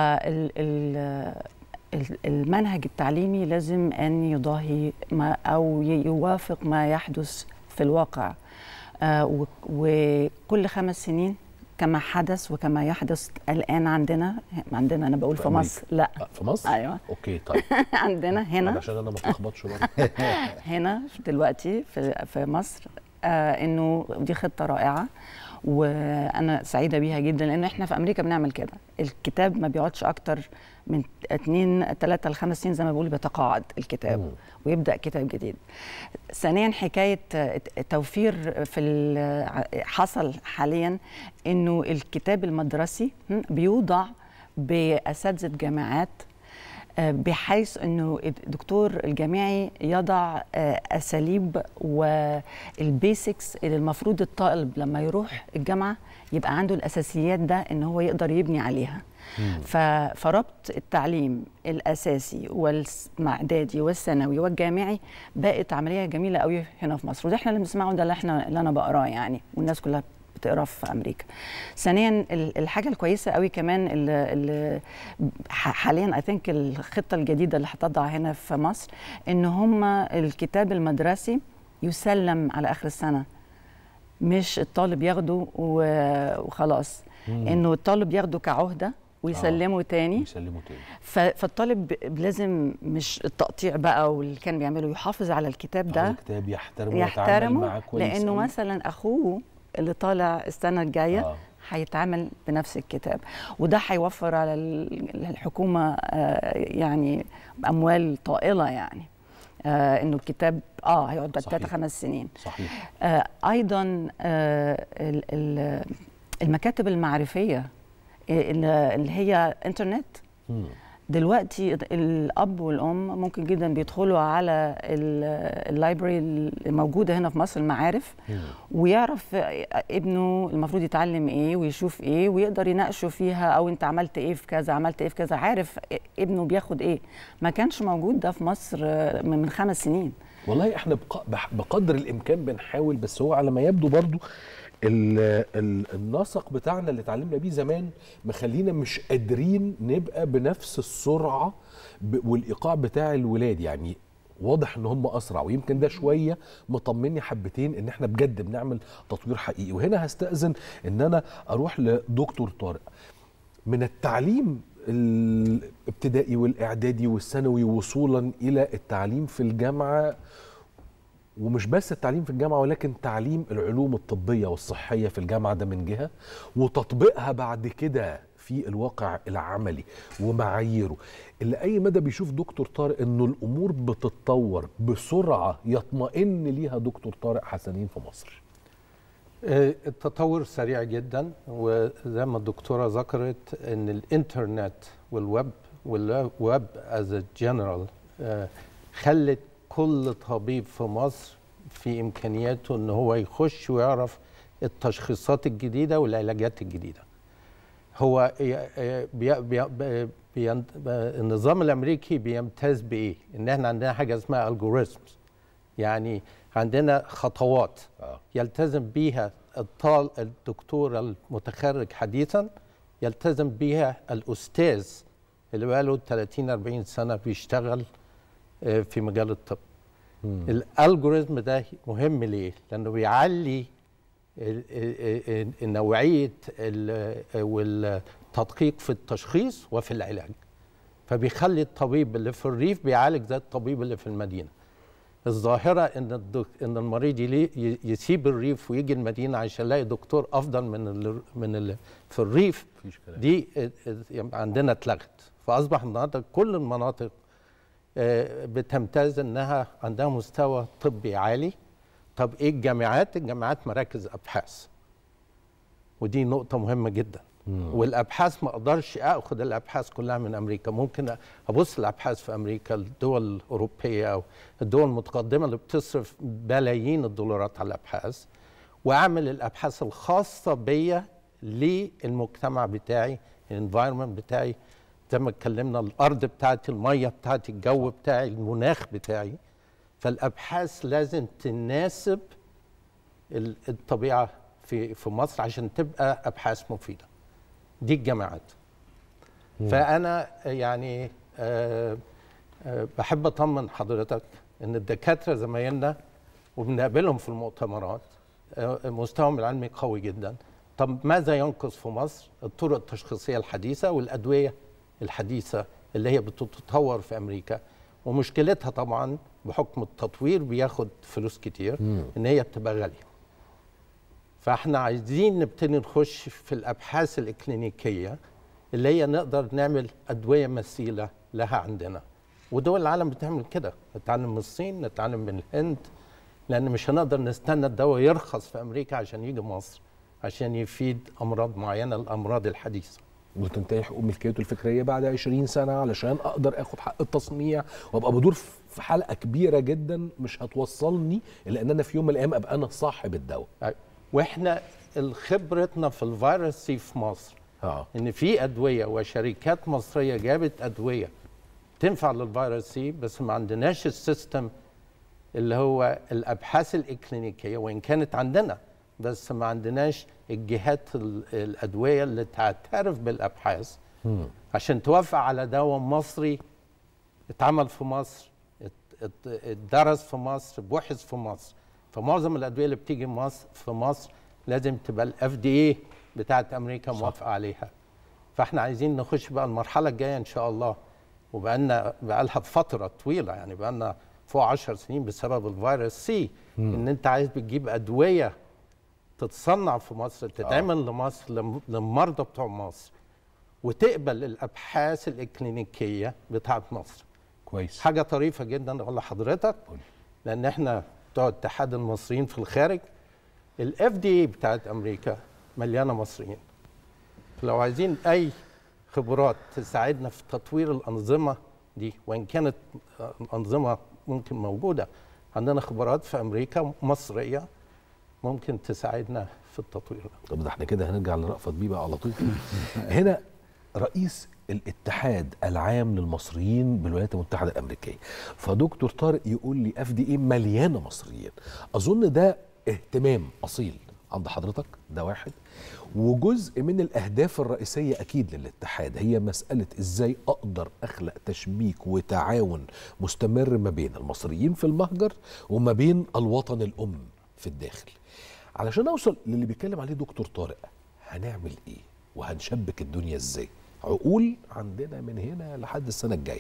Speaker 11: فال المنهج التعليمي لازم أن يضاهي ما أو يوافق ما يحدث في الواقع، آه وكل خمس سنين كما حدث وكما يحدث الآن عندنا عندنا أنا بقول في, في مصر. لا
Speaker 1: في مصر؟
Speaker 11: أيوة
Speaker 1: أوكي طيب
Speaker 11: عندنا هنا
Speaker 1: عشان أنا ما اتلخبطش برضه
Speaker 11: هنا دلوقتي في في مصر آه إنه دي خطة رائعة وانا سعيده بيها جدا، لان احنا في امريكا بنعمل كده. الكتاب ما بيقعدش اكتر من اتنين تلاته لخمس سنين زي ما بقول، بيتقاعد الكتاب مم. ويبدا كتاب جديد. ثانيا حكايه توفير في حصل حاليا انه الكتاب المدرسي بيوضع باساتذه جامعات، بحيث انه الدكتور الجامعي يضع اساليب والبيسكس اللي المفروض الطالب لما يروح الجامعه يبقى عنده الاساسيات ده ان هو يقدر يبني عليها. فربط التعليم الاساسي والاعدادي والثانوي والجامعي بقت عمليه جميله قوي هنا في مصر، وده احنا اللي بنسمعه، ده اللي احنا اللي انا بقراه يعني، والناس كلها بتقرا في امريكا. ثانيا الحاجه الكويسه قوي كمان اللي حاليا اي ثينك الخطه الجديده اللي هتضع هنا في مصر ان هم الكتاب المدرسي يسلم على اخر السنه مش الطالب ياخده وخلاص، انه الطالب ياخده كعهده ويسلمه آه. تاني
Speaker 1: ويسلمه تاني.
Speaker 11: فالطالب لازم مش التقطيع بقى واللي كان بيعمله، يحافظ على الكتاب ده،
Speaker 1: الكتاب يحترمه
Speaker 11: يحترمه
Speaker 1: معاه كويس،
Speaker 11: لانه أوي. مثلا اخوه اللي طالع السنه الجايه آه. هيتعامل بنفس الكتاب، وده هيوفر على الحكومه آه يعني اموال طائله، يعني آه انه الكتاب اه هيقعد بعد ثلاث خمس سنين.
Speaker 1: صحيح.
Speaker 11: آه ايضا آه المكاتب المعرفيه اللي هي انترنت. مم. دلوقتي الاب والام ممكن جدا بيدخلوا على اللايبرري الموجوده هنا في مصر، المعارف، مم. ويعرف ابنه المفروض يتعلم ايه ويشوف ايه ويقدر يناقشه فيها، او انت عملت ايه في كذا، عملت ايه في كذا، عارف ابنه بياخد ايه. ما كانش موجود ده في مصر من خمس سنين.
Speaker 1: والله احنا بقدر الامكان بنحاول، بس هو على ما يبدو برضو ال ال النسق بتاعنا اللي اتعلمنا بيه زمان مخلينا مش قادرين نبقى بنفس السرعه والايقاع بتاع الولاد. يعني واضح ان هم اسرع، ويمكن ده شويه مطمني حبتين ان احنا بجد بنعمل تطوير حقيقي. وهنا هستأذن ان انا اروح لدكتور طارق. من التعليم الابتدائي والاعدادي والثانوي وصولا الى التعليم في الجامعه، ومش بس التعليم في الجامعة ولكن تعليم العلوم الطبية والصحية في الجامعة ده من جهة، وتطبيقها بعد كده في الواقع العملي ومعاييره. اللي أي مدى بيشوف دكتور طارق إنه الأمور بتتطور بسرعة يطمئن ليها دكتور طارق حسنين في مصر؟
Speaker 9: التطور سريع جدا، وزي ما الدكتورة ذكرت إن الإنترنت والويب والويب از جنرال خلت كل طبيب في مصر في إمكانياته إن هو يخش ويعرف التشخيصات الجديدة والعلاجات الجديدة. هو بي بي بي النظام الأمريكي بيمتاز بإيه؟ إن إحنا عندنا حاجة اسمها algorithms، يعني عندنا خطوات يلتزم بيها الطال الدكتور المتخرج حديثا، يلتزم بيها الأستاذ اللي بقاله ثلاثين أربعين سنة بيشتغل في مجال الطب. الالجوريزم ده مهم ليه؟ لانه بيعلي نوعيه والتدقيق في التشخيص وفي العلاج، فبيخلي الطبيب اللي في الريف بيعالج زي الطبيب اللي في المدينه. الظاهره ان ان المريض يسيب الريف ويجي المدينه عشان يلاقي دكتور افضل من اللي من اللي في الريف، دي عندنا اتلغت. فاصبح النهارده كل المناطق بتمتاز انها عندها مستوى طبي عالي. طب ايه الجامعات؟ الجامعات مراكز ابحاث، ودي نقطه مهمه جدا. مم. والابحاث ما اقدرش اخد الابحاث كلها من امريكا، ممكن ابص الابحاث في امريكا، الدول الاوروبيه او الدول المتقدمه اللي بتصرف بلايين الدولارات على الابحاث، واعمل الابحاث الخاصه بيا للمجتمع بتاعي، الانفايرمنت بتاعي، زي ما اتكلمنا، الارض بتاعتي، الميه بتاعتي، الجو بتاعي، المناخ بتاعي. فالابحاث لازم تناسب الطبيعه في في مصر عشان تبقى ابحاث مفيده. دي الجامعات. مم. فانا يعني أه أه بحب اطمن حضرتك ان الدكاتره زمايلنا وبنقابلهم في المؤتمرات أه مستواهم العلمي قوي جدا. طب ماذا ينقص في مصر؟ الطرق التشخيصيه الحديثه والادويه الحديثه اللي هي بتتطور في امريكا، ومشكلتها طبعا بحكم التطوير بياخد فلوس كتير، مم. ان هي بتبقى غاليه. فاحنا عايزين نبتدي نخش في الابحاث الاكلينيكيه اللي هي نقدر نعمل ادويه مثيله لها عندنا، ودول العالم بتعمل كده، نتعلم من الصين، نتعلم من الهند، لان مش هنقدر نستنى الدواء يرخص في امريكا عشان يجي مصر عشان يفيد امراض معينه، الامراض الحديثه.
Speaker 1: وتنتهي حقوق ملكيته الفكريه بعد عشرين سنه علشان اقدر اخد حق التصنيع وابقى بدور في حلقه كبيره جدا مش هتوصلني الا ان انا في يوم من الايام ابقى انا صاحب الدواء.
Speaker 9: واحنا خبرتنا في الفيروس سي في مصر آه. ان في ادويه وشركات مصريه جابت ادويه تنفع للفيروس سي، بس ما عندناش السيستم اللي هو الابحاث الاكلينيكيه، وان كانت عندنا بس ما عندناش الجهات الادويه اللي تعترف بالابحاث مم. عشان توافق على دواء مصري اتعمل في مصر، اتدرس في مصر، بحث في مصر. فمعظم الادويه اللي بتيجي مصر في مصر لازم تبقى الاف دي اي بتاعت امريكا موافقه عليها. فاحنا عايزين نخش بقى المرحله الجايه ان شاء الله، وبقى لنا بقى لها فتره طويله، يعني بقى لنا فوق عشر سنين بسبب الفيروس سي، ان انت عايز بتجيب ادويه تتصنع في مصر، تتعمل آه. لمصر للمرضى بتوع مصر، وتقبل الابحاث الاكلينيكيه بتاعت مصر.
Speaker 1: كويس.
Speaker 9: حاجه طريفه جدا اقول لحضرتك، لان احنا بتوع اتحاد المصريين في الخارج، الاف دي اي بتاعت امريكا مليانه مصريين. لو عايزين اي خبرات تساعدنا في تطوير الانظمه دي، وان كانت الانظمه ممكن موجوده، عندنا خبرات في امريكا مصريه ممكن تساعدنا في التطوير.
Speaker 1: طب ده احنا كده هنرجع لرأفت بيه بقى على طول. هنا رئيس الاتحاد العام للمصريين بالولايات المتحده الامريكيه، فدكتور طارق يقول لي اف دي اي مليانه مصريين. اظن ده اهتمام اصيل عند حضرتك، ده واحد. وجزء من الاهداف الرئيسيه اكيد للاتحاد هي مساله ازاي اقدر اخلق تشبيك وتعاون مستمر ما بين المصريين في المهجر وما بين الوطن الام في الداخل. علشان اوصل للي بيتكلم عليه دكتور طارق، هنعمل ايه وهنشبك الدنيا ازاي؟ عقول عندنا من هنا لحد السنه الجايه.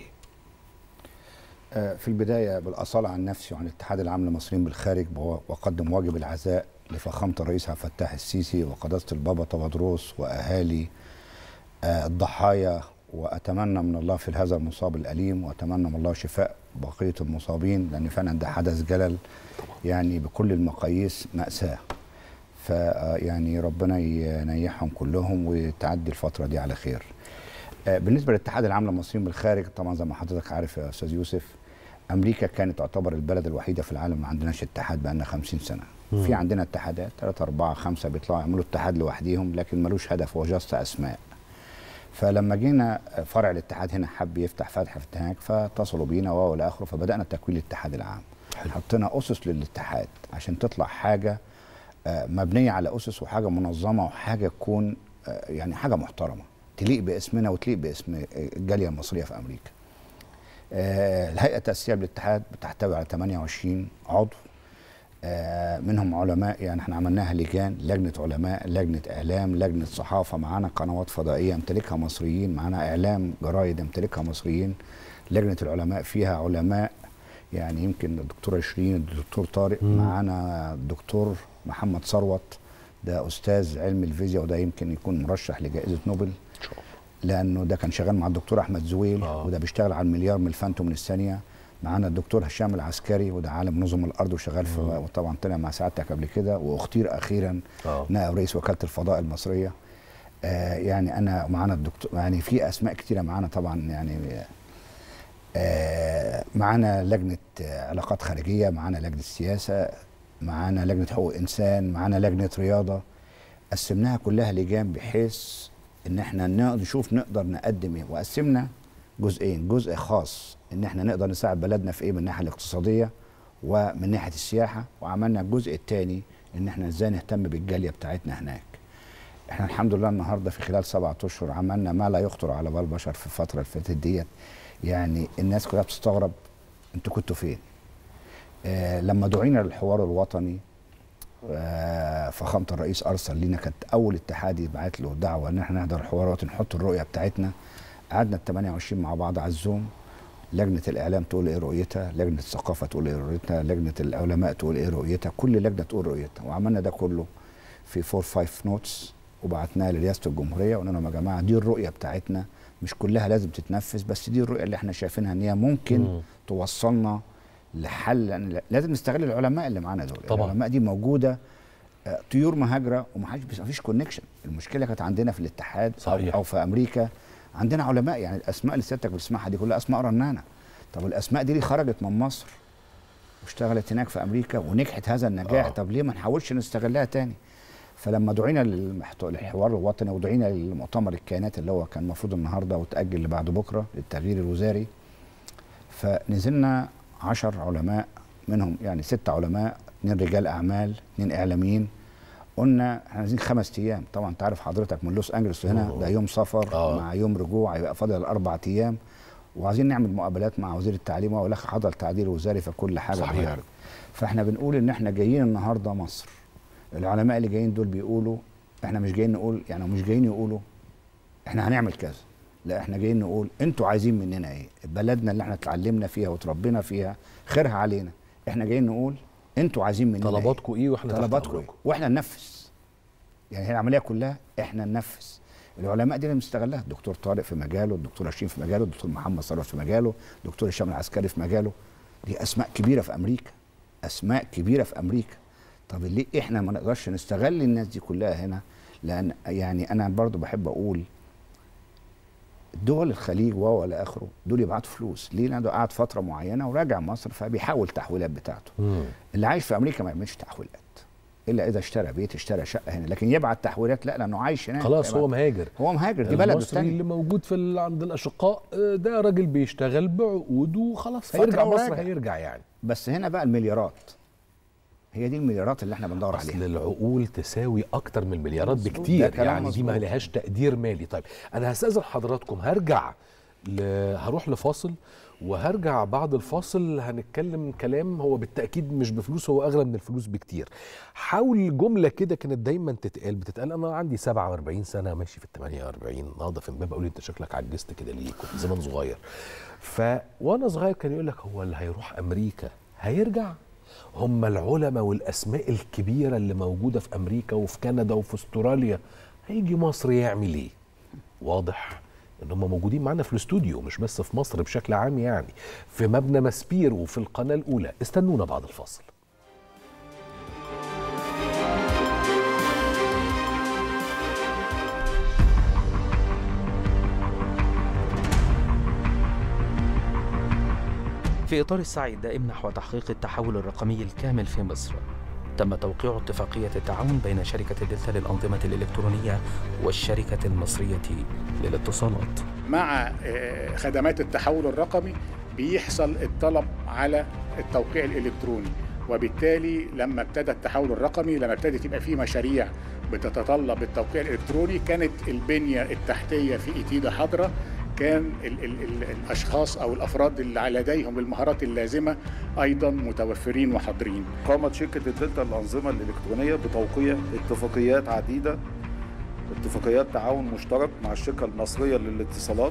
Speaker 10: في البدايه بالاصاله عن نفسي وعن الاتحاد العام للمصريين بالخارج، واقدم واجب العزاء لفخامه الرئيس عبد الفتاح السيسي وقداسه البابا تودروس واهالي الضحايا، واتمنى من الله في هذا المصاب الاليم، واتمنى من الله شفاء بقيه المصابين، لان فعلا ده حدث جلل يعني بكل المقاييس مأساة. فيعني ربنا ينيحهم كلهم وتعدي الفترة دي على خير. بالنسبة للاتحاد العام للمصريين بالخارج، طبعا زي ما حضرتك عارف يا أستاذ يوسف، أمريكا كانت تعتبر البلد الوحيدة في العالم ما عندناش اتحاد بقالنا خمسين سنة. مم. في عندنا اتحادات ثلاثة أربعة خمسة بيطلعوا يعملوا اتحاد لوحديهم، لكن ملوش هدف، هو جاست أسماء. فلما جينا فرع الاتحاد هنا حب يفتح فتحة في هناك، فاتصلوا بينا والى اخره، فبدأنا تكوين الاتحاد العام. حطينا أسس للاتحاد عشان تطلع حاجة مبنية على أسس، وحاجة منظمة، وحاجة تكون يعني حاجة محترمة تليق باسمنا وتليق باسم الجالية المصرية في أمريكا. الهيئة التأسيسية للاتحاد بتحتوي على ثمانية وعشرين عضو، منهم علماء، يعني احنا عملناها لجان، لجنة علماء، لجنة إعلام، لجنة صحافة، معانا قنوات فضائية يمتلكها مصريين، معانا إعلام جرايد يمتلكها مصريين. لجنة العلماء فيها علماء، يعني يمكن الدكتورة شيرين، الدكتور طارق، معانا الدكتور محمد ثروت، ده أستاذ علم الفيزياء، وده يمكن يكون مرشح لجائزة نوبل، لأنه ده كان شغال مع الدكتور أحمد زويل، آه. وده بيشتغل على المليار من الفانتوم من الثانية. معانا الدكتور هشام العسكري، وده عالم نظم الأرض وشغال في، وطبعا طلع مع سعادتك قبل كده، واختير أخيرا آه. نائب رئيس وكالة الفضاء المصرية. آه يعني أنا معانا الدكتور، يعني في أسماء كتيرة معانا طبعا، يعني آه معانا لجنة علاقات خارجية، معانا لجنة سياسة، معانا لجنة حقوق إنسان، معانا لجنة رياضة. قسمناها كلها لجان بحيث إن احنا نشوف نقدر نقدم إيه، وقسمنا جزئين، جزء خاص إن احنا نقدر نساعد بلدنا في إيه من الناحية الاقتصادية ومن ناحية السياحة، وعملنا الجزء الثاني إن احنا إزاي نهتم بالجالية بتاعتنا هناك. احنا الحمد لله النهارده في خلال سبعة أشهر عملنا ما لا يخطر على بال بشر في الفترة اللي فاتت ديت. يعني الناس كلها بتستغرب انتوا كنتوا فين؟ آه لما دعينا للحوار الوطني، آه فخامة الرئيس ارسل لينا، كانت اول اتحاد يبعت له دعوه ان احنا نحضر الحوار الوطني، نحط الرؤيه بتاعتنا. قعدنا ال ثمانية وعشرين مع بعض على الزوم، لجنه الاعلام تقول ايه رؤيتها، لجنه الثقافه تقول ايه رؤيتها، لجنه العلماء تقول ايه رؤيتها، كل لجنه تقول رؤيتها، وعملنا ده كله في فور فايف نوتس وبعتناها لرئاسه الجمهوريه، وقلنا لهم يا جماعه دي الرؤيه بتاعتنا، مش كلها لازم تتنفذ، بس دي الرؤيه اللي احنا شايفينها ان هي ممكن مم. توصلنا لحل. لازم نستغل العلماء اللي معانا دول، طبعا. العلماء دي موجوده طيور مهاجره وما فيش كونكشن. المشكله كانت عندنا في الاتحاد صحيح. او في امريكا عندنا علماء، يعني الاسماء اللي سيادتك بتسمعها دي كلها اسماء رنانه. طب الاسماء دي اللي خرجت من مصر واشتغلت هناك في امريكا ونجحت هذا النجاح، آه. طب ليه ما نحاولش نستغلها تاني؟ فلما دعينا للحوار الوطني ودعينا للمؤتمر الكيانات اللي هو كان المفروض النهارده وتأجل لبعد بكره للتغيير الوزاري، فنزلنا عشر علماء، منهم يعني ست علماء، اثنين رجال اعمال، اثنين اعلاميين. قلنا احنا عايزين خمس ايام، طبعا انت عارف حضرتك من لوس انجلوس هنا ده يوم سفر آه. مع يوم رجوع، هيبقى فاضل اربع ايام، وعايزين نعمل مقابلات مع وزير التعليم، وهو الاخ حضر تعديل وزاري فكل حاجه اتغيرت. فاحنا بنقول ان احنا جايين النهارده مصر، العلماء اللي جايين دول بيقولوا احنا مش جايين نقول يعني مش جايين يقولوا احنا هنعمل كذا، لا احنا جايين نقول انتوا عايزين مننا ايه؟ بلدنا اللي احنا اتعلمنا فيها وتربينا فيها خيرها علينا، احنا جايين نقول انتوا عايزين مننا
Speaker 1: طلباتكم ايه, إيه واحنا
Speaker 10: طلباتكم ايه واحنا ننفذ. يعني هي العمليه كلها احنا ننفذ. العلماء دي اللي بنستغلها، الدكتور طارق في مجاله، الدكتور هشيم في مجاله، الدكتور محمد ثروت في مجاله، الدكتور هشام العسكري في مجاله. دي اسماء كبيره في امريكا، اسماء كبيره في امريكا. طب ليه احنا ما نقدرش نستغل الناس دي كلها هنا؟ لان يعني انا برضو بحب اقول دول الخليج وهو الى اخره دول يبعتوا فلوس ليه؟ لانه قعد فتره معينه وراجع مصر فبيحاول التحويلات بتاعته. مم. اللي عايش في امريكا ما يعملش تحويلات الا اذا اشترى بيت، اشترى شقه هنا، لكن يبعت تحويلات لا، لانه عايش هناك
Speaker 1: خلاص. هو مهاجر،
Speaker 10: هو مهاجر، دي بلده
Speaker 1: الثانيه. اللي موجود في عند الاشقاء ده راجل بيشتغل بعقوده وخلاص هيرجع مصر، هيرجع يعني.
Speaker 10: بس هنا بقى المليارات، هي دي المليارات اللي احنا بندور عليها.
Speaker 1: اصل العقول تساوي اكتر من المليارات بكتير، يعني دي ما لهاش تقدير مالي. طيب انا هستاذن حضراتكم، هرجع ل... هروح لفاصل، وهرجع بعد الفاصل هنتكلم كلام هو بالتأكيد مش بفلوس، هو أغلى من الفلوس بكتير. حاول جملة كده كانت دايما تتقال بتتقال أنا عندي سبعة وأربعين سنة ماشي في الثمانية وأربعين، النهارده في امبابة أقول أنت شكلك عجزت كده ليه؟ كنت زمان صغير. ف وأنا صغير كان يقول لك هو اللي هيروح أمريكا هيرجع؟ هم العلماء والأسماء الكبيرة اللي موجودة في أمريكا وفي كندا وفي استراليا هيجي مصر يعمل إيه؟ واضح ان هم موجودين معانا في الاستوديو، مش بس في مصر بشكل عام، يعني في مبنى ماسبير وفي القناة الأولى. استنونا بعد الفاصل.
Speaker 12: في إطار السعي الدائم نحو تحقيق التحول الرقمي الكامل في مصر، تم توقيع اتفاقية التعاون بين شركة دلتا للأنظمة الإلكترونية والشركة المصرية للاتصالات.
Speaker 13: مع خدمات التحول الرقمي بيحصل الطلب على التوقيع الإلكتروني، وبالتالي لما ابتدى التحول الرقمي، لما ابتدت يبقى في مشاريع بتتطلب التوقيع الإلكتروني، كانت البنية التحتية في إتيدا حاضرة، كان ال ال ال الأشخاص أو الأفراد اللي لديهم المهارات اللازمة أيضا متوفرين وحاضرين.
Speaker 14: قامت شركة الدلتا للأنظمة الإلكترونية بتوقيع اتفاقيات عديدة، اتفاقيات تعاون مشترك مع الشركة المصرية للاتصالات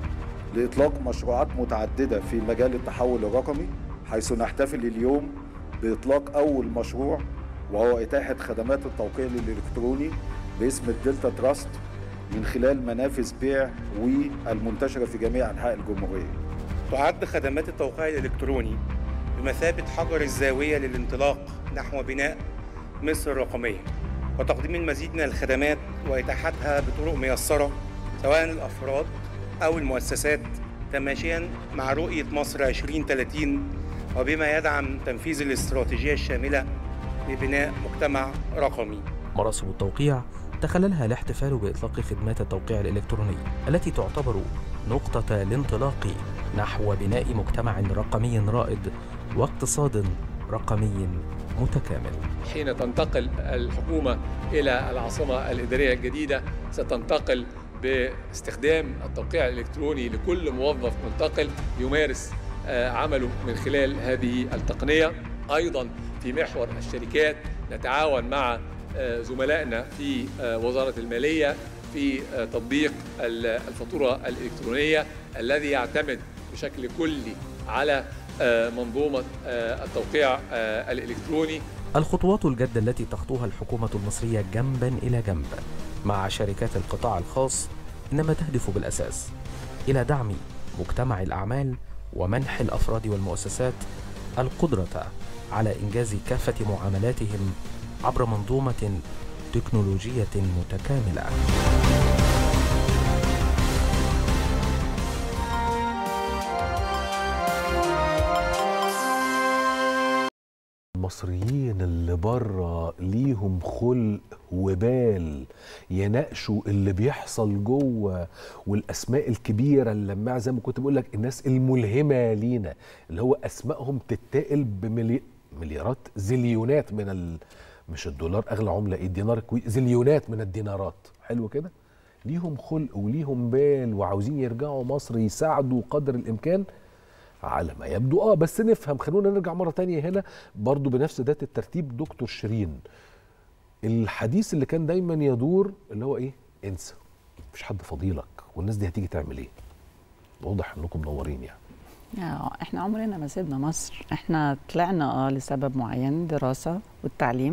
Speaker 14: لإطلاق مشروعات متعددة في مجال التحول الرقمي، حيث نحتفل اليوم بإطلاق أول مشروع وهو إتاحة خدمات التوقيع الإلكتروني باسم الدلتا تراست من خلال منافذ بيع والمنتشرة في جميع أنحاء الجمهورية.
Speaker 15: تعد خدمات التوقيع الإلكتروني بمثابة حجر الزاوية للانطلاق نحو بناء مصر الرقمية، وتقديم المزيد من الخدمات وإتاحتها بطرق ميسرة سواء للأفراد أو المؤسسات، تماشيا مع رؤية مصر عشرين ثلاثين، وبما يدعم تنفيذ الاستراتيجية الشاملة لبناء مجتمع رقمي.
Speaker 12: مراسم التوقيع تخللها الاحتفال بإطلاق خدمات التوقيع الإلكتروني التي تعتبر نقطة الانطلاق نحو بناء مجتمع رقمي رائد واقتصاد رقمي متكامل.
Speaker 16: حين تنتقل الحكومة إلى العاصمة الإدارية الجديدة ستنتقل باستخدام التوقيع الإلكتروني لكل موظف منتقل يمارس عمله من خلال هذه التقنية. أيضا في محور الشركات نتعاون مع زملائنا في وزارة المالية في تطبيق الفاتورة الإلكترونية الذي يعتمد بشكل كلي على منظومة التوقيع الإلكتروني.
Speaker 12: الخطوات الجادة التي تخطوها الحكومة المصرية جنبا إلى جنب مع شركات القطاع الخاص إنما تهدف بالأساس إلى دعم مجتمع الأعمال ومنح الأفراد والمؤسسات القدرة على إنجاز كافة معاملاتهم عبر منظومة تكنولوجية متكاملة.
Speaker 1: المصريين اللي بره ليهم خلق وبال يناقشوا اللي بيحصل جوه، والاسماء الكبيره اللي زي ما كنت بقول لك الناس الملهمه لينا اللي هو اسمائهم تتقل بمليارات زليونات من ال... مش الدولار اغلى عمله ايه، الدينار الكويتي زليونات من الدينارات. حلو كده، ليهم خلق وليهم بال وعاوزين يرجعوا مصر يساعدوا قدر الامكان على ما يبدو. اه بس نفهم، خلونا نرجع مره تانية هنا برضو بنفس ذات الترتيب. دكتور شيرين، الحديث اللي كان دايما يدور اللي هو ايه؟ انسى، مفيش حد فضيلك، والناس دي هتيجي تعمل ايه؟ واضح انكم منورين يعني.
Speaker 11: آه، احنا عمرنا ما سيبنا مصر، احنا طلعنا اه لسبب معين، دراسه والتعليم،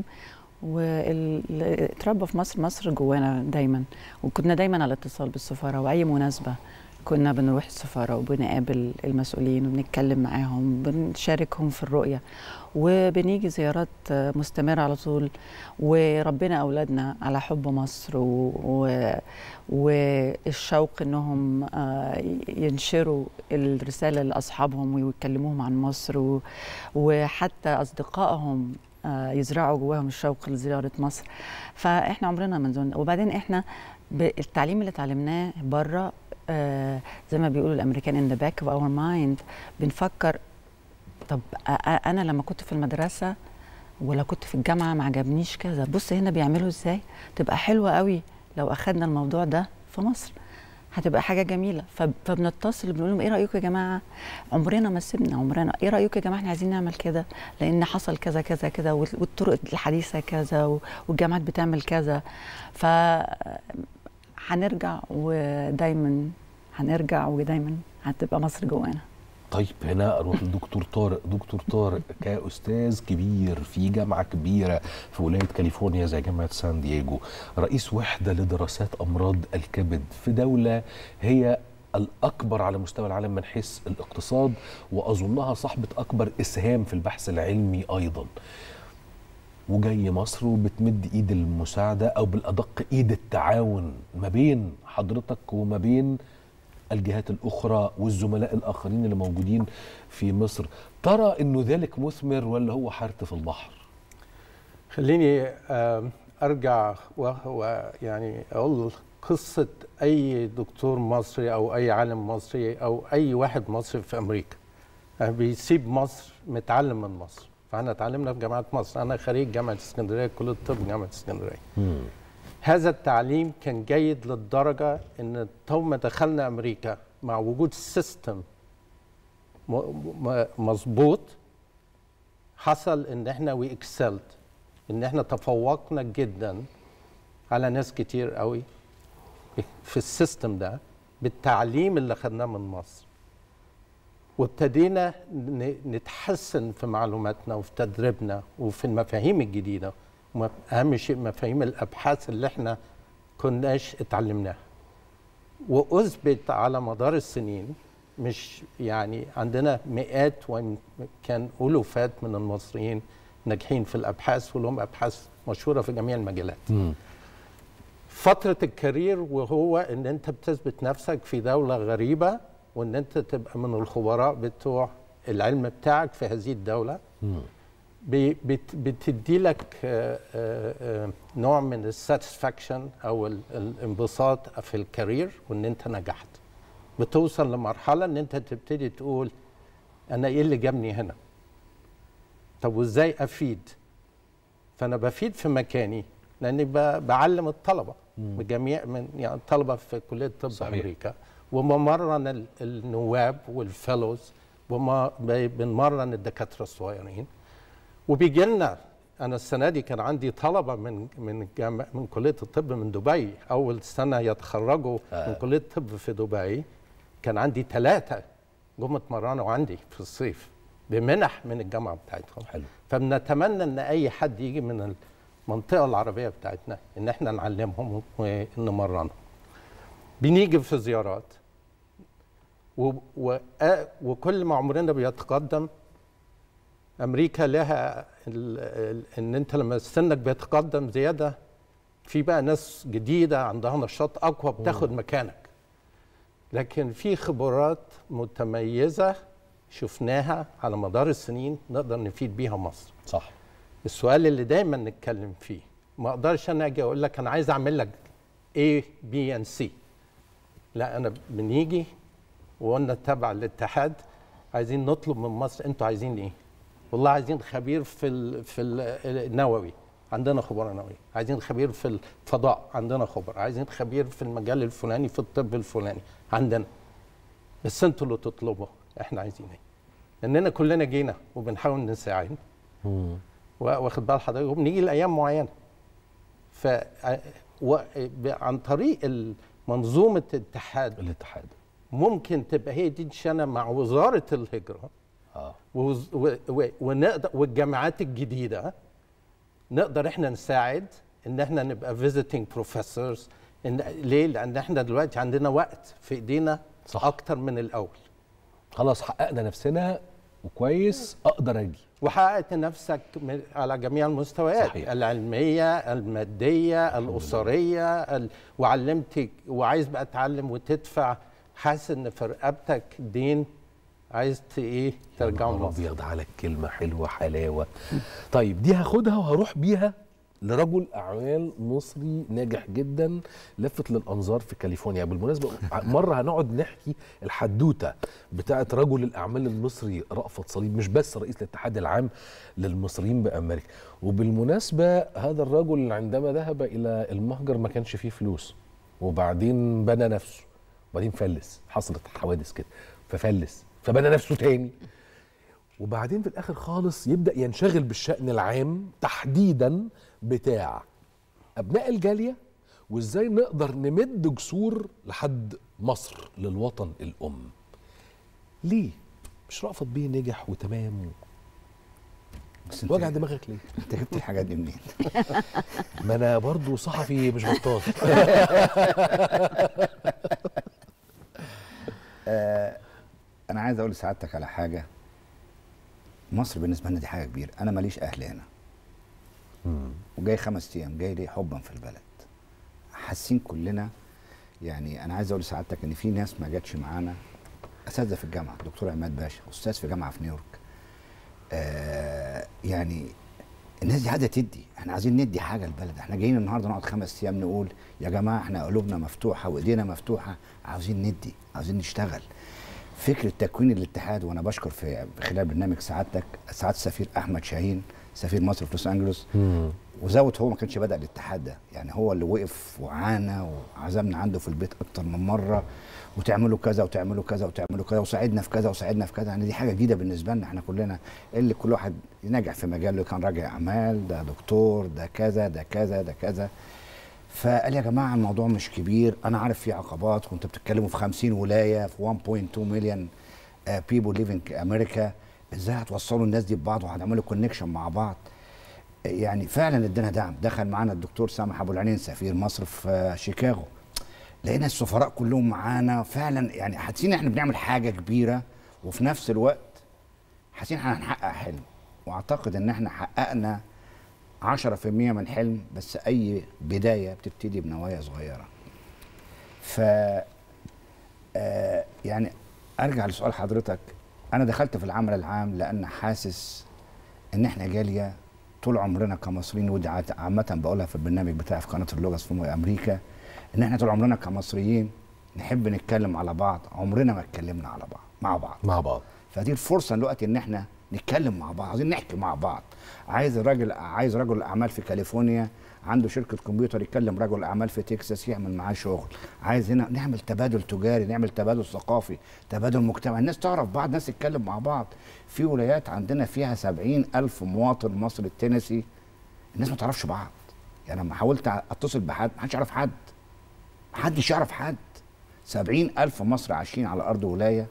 Speaker 11: واللي اتربى في مصر مصر جوانا دايما، وكنا دايما على اتصال بالسفاره، واي مناسبه كنا بنروح السفاره وبنقابل المسؤولين وبنتكلم معاهم، بنشاركهم في الرؤيه، وبنيجي زيارات مستمره على طول، وربنا اولادنا على حب مصر و... و... والشوق انهم ينشروا الرساله لاصحابهم ويكلموهم عن مصر، و... وحتى اصدقائهم يزرعوا جواهم الشوق لزياره مصر. فاحنا عمرنا ما نزلنا. وبعدين احنا بالتعليم اللي اتعلمناه بره، آه زي ما بيقولوا الامريكان in the back of our mind، بنفكر طب انا لما كنت في المدرسه ولا كنت في الجامعه ما عجبنيش كذا، بص هنا بيعملوا ازاي، تبقى حلوه قوي لو اخذنا الموضوع ده في مصر، هتبقى حاجه جميله. فبنتصل بنقول لهم ايه رايكم يا جماعه، عمرنا ما سيبنا، عمرنا ايه رايكم يا جماعه احنا عايزين نعمل كده لان حصل كذا كذا كذا، والطرق الحديثه كذا، والجامعات بتعمل كذا. ف هنرجع ودايما هنرجع ودايما هتبقى مصر جوانا.
Speaker 1: طيب هنا اروح للدكتور طارق. دكتور طارق، كاستاذ كبير في جامعه كبيره في ولايه كاليفورنيا زي جامعه سان دييغو، رئيس وحده لدراسات امراض الكبد في دوله هي الاكبر على مستوى العالم من حيث الاقتصاد، واظنها صاحبه اكبر اسهام في البحث العلمي ايضا، وجاي مصر وبتمد ايد المساعده او بالادق ايد التعاون ما بين حضرتك وما بين الجهات الاخرى والزملاء الاخرين اللي موجودين في مصر. ترى انه ذلك مثمر ولا هو حرث في البحر؟
Speaker 9: خليني ارجع وهو يعني اقول قصه اي دكتور مصري او اي عالم مصري او اي واحد مصري في امريكا بيسيب مصر متعلم من مصر. فاحنا اتعلمنا في جامعه مصر، انا خريج جامعه اسكندريه، كليه الطب جامعه اسكندريه. مم. هذا التعليم كان جيد للدرجه ان ثم دخلنا امريكا مع وجود سيستم مظبوط، حصل ان احنا وي اكسلت، ان احنا تفوقنا جدا على ناس كتير قوي في السيستم ده بالتعليم اللي خدناه من مصر، وابتدينا نتحسن في معلوماتنا وفي تدريبنا وفي المفاهيم الجديده، واهم شيء مفاهيم الابحاث اللي احنا كناش اتعلمناها. واثبت على مدار السنين، مش يعني عندنا مئات وكان الوفات من المصريين ناجحين في الابحاث ولهم ابحاث مشهوره في جميع المجالات. م. فتره الكارير وهو ان انت بتثبت نفسك في دوله غريبه، وان انت تبقى من الخبراء بتوع العلم بتاعك في هذه الدوله. م. بتدي لك نوع من الساتسفاكشن او الانبساط في الكارير، وان انت نجحت. بتوصل لمرحله ان انت تبتدي تقول انا ايه اللي جابني هنا؟ طب وازاي افيد؟ فانا بفيد في مكاني لاني بعلم الطلبه بجميع من يعني الطلبه في كليه الطب في امريكا، وبمرن النواب والفيلوز، وبنمرن الدكاتره الصغيرين. وبيجي لنا، انا السنه دي كان عندي طلبه من من جامعة من كليه الطب من دبي، اول سنه يتخرجوا آه. من كليه الطب في دبي، كان عندي ثلاثه جم اتمرنوا عندي في الصيف بمنح من الجامعه بتاعتهم. حلو. فبنتمنى ان اي حد يجي من المنطقه العربيه بتاعتنا ان احنا نعلمهم ونمرنهم. بنيجي في زيارات و... و... وكل ما عمرنا بيتقدم، امريكا لها ال... ال... ان انت لما سنك بيتقدم زياده، في بقى ناس جديده عندها نشاط اقوى بتاخد مم. مكانك. لكن في خبرات متميزه شفناها على مدار السنين نقدر نفيد بيها مصر.
Speaker 1: صح.
Speaker 9: السؤال اللي دايما نتكلم فيه، ما اقدرش انا اجي اقول لك انا عايز اعمل لك A B and C. لا، انا بنيجي وقلنا تبع الاتحاد عايزين نطلب من مصر انتوا عايزين ايه؟ والله عايزين خبير في ال في ال النووي، عندنا خبراء نوويه، عايزين خبير في الفضاء، عندنا خبراء، عايزين خبير في المجال الفلاني في الطب الفلاني، عندنا. بس انتوا اللي تطلبوا احنا عايزين ايه؟ لاننا كلنا جينا وبنحاول نساعد. واخد بال حضرتك، وبنيجي لايام معينه. ف عن طريق منظومه الاتحاد
Speaker 1: الاتحاد
Speaker 9: ممكن تبقى هي دي شنه مع وزاره الهجره اه ووز... و... و... ونقدر والجامعات الجديده نقدر احنا نساعد ان احنا نبقى فيزيتنج بروفيسورز. إن... ليه؟ لان احنا دلوقتي عندنا وقت في ايدينا صح. اكتر من الاول.
Speaker 1: خلاص حققنا نفسنا وكويس اقدر اجي.
Speaker 9: وحققت نفسك على جميع المستويات، صحيح. العلميه، الماديه، الاسريه، ال... وعلمتك وعايز بقى تعلم وتدفع، حاسس ان في رقبتك دين عايز ايه ترجعه
Speaker 1: مصر. ابيض على كلمه حلوه حلاوه. طيب دي هاخدها وهروح بيها لرجل اعمال مصري ناجح جدا لفت للانظار في كاليفورنيا. بالمناسبه مره هنقعد نحكي الحدوته بتاعه رجل الاعمال المصري رأفت صليب، مش بس رئيس الاتحاد العام للمصريين بامريكا. وبالمناسبه هذا الرجل عندما ذهب الى المهجر ما كانش فيه فلوس، وبعدين بنى نفسه، وبعدين فلس، حصلت حوادث كده ففلس، فبنى نفسه تاني، وبعدين في الاخر خالص يبدا ينشغل بالشأن العام تحديدا بتاع ابناء الجاليه، وازاي نقدر نمد جسور لحد مصر للوطن الام. ليه مش رأفت بيه نجح وتمام؟ بس وجع دماغك ليه؟
Speaker 10: انت جبت الحاجات دي منين؟
Speaker 1: ما انا برضو صحفي مش بطال.
Speaker 10: آه انا عايز اقول لسعادتك على حاجه. مصر بالنسبه لنا دي حاجه كبيره. انا ماليش اهل هنا وجاي خمس ايام، جاي ليه؟ حبا في البلد. حاسين كلنا. يعني انا عايز اقول لسعادتك ان في ناس ما جاتش معانا، اساتذه في الجامعه، دكتور عماد باشا استاذ في جامعه في نيويورك. آه يعني الناس دي عايزه تدي، احنا عايزين ندي حاجه للبلد. احنا جايين النهارده نقعد خمس ايام نقول يا جماعه احنا قلوبنا مفتوحه وايدينا مفتوحه، عاوزين ندي، عاوزين نشتغل. فكره تكوين الاتحاد، وانا بشكر في خلال برنامج سعادتك سعاده السفير احمد شاهين سفير مصر في لوس انجلوس، وزاوت هو ما كانش بدا الاتحاد ده، يعني هو اللي وقف وعانى وعزمنا عنده في البيت اكتر من مره، وتعملوا كذا وتعملوا كذا وتعملوا كذا وساعدنا في كذا وساعدنا في كذا. يعني دي حاجه جديده بالنسبه لنا احنا كلنا، اللي كل واحد ناجح في مجاله، كان راجل اعمال، ده دكتور، ده كذا ده كذا ده كذا. فقال يا جماعه الموضوع مش كبير، انا عارف في عقبات، كنتوا بتتكلموا في خمسين ولايه في واحد فاصلة اتنين مليون بيبل ليفينج امريكا، ازاي هتوصلوا الناس دي ببعض وهتعملوا كونكشن مع بعض؟ يعني فعلا ادانا دعم. دخل معانا الدكتور سامح ابو العينين سفير مصر في شيكاغو، لقينا السفراء كلهم معانا فعلا. يعني حاسين احنا بنعمل حاجه كبيره، وفي نفس الوقت حاسين احنا هنحقق حلم. واعتقد ان احنا حققنا عشرة في المية من الحلم، بس اي بدايه بتبتدي بنوايا صغيره. ف آه يعني ارجع لسؤال حضرتك، انا دخلت في العمل العام لان حاسس ان احنا جاليه طول عمرنا كمصريين، ودي عامه بقولها في البرنامج بتاعي في قناه اللغز في امريكا، ان احنا طول عمرنا كمصريين نحب نتكلم على بعض، عمرنا ما اتكلمنا على بعض مع بعض
Speaker 1: مع بعض.
Speaker 10: فدي الفرصه دلوقتي ان احنا نتكلم مع بعض، عايزين نحكي مع بعض. عايز راجل عايز رجل اعمال في كاليفورنيا عنده شركه كمبيوتر يكلم رجل اعمال في تكساس يعمل معاه شغل. عايز هنا نعمل تبادل تجاري، نعمل تبادل ثقافي، تبادل مجتمعي، الناس تعرف بعض، الناس تتكلم مع بعض. في ولايات عندنا فيها سبعين ألف مواطن مصري التينيسي، الناس ما تعرفش بعض. يعني لما حاولت اتصل بحد ما حدش يعرف حد، ما حدش يعرف حد. سبعين ألف مصري عايشين على ارض ولايه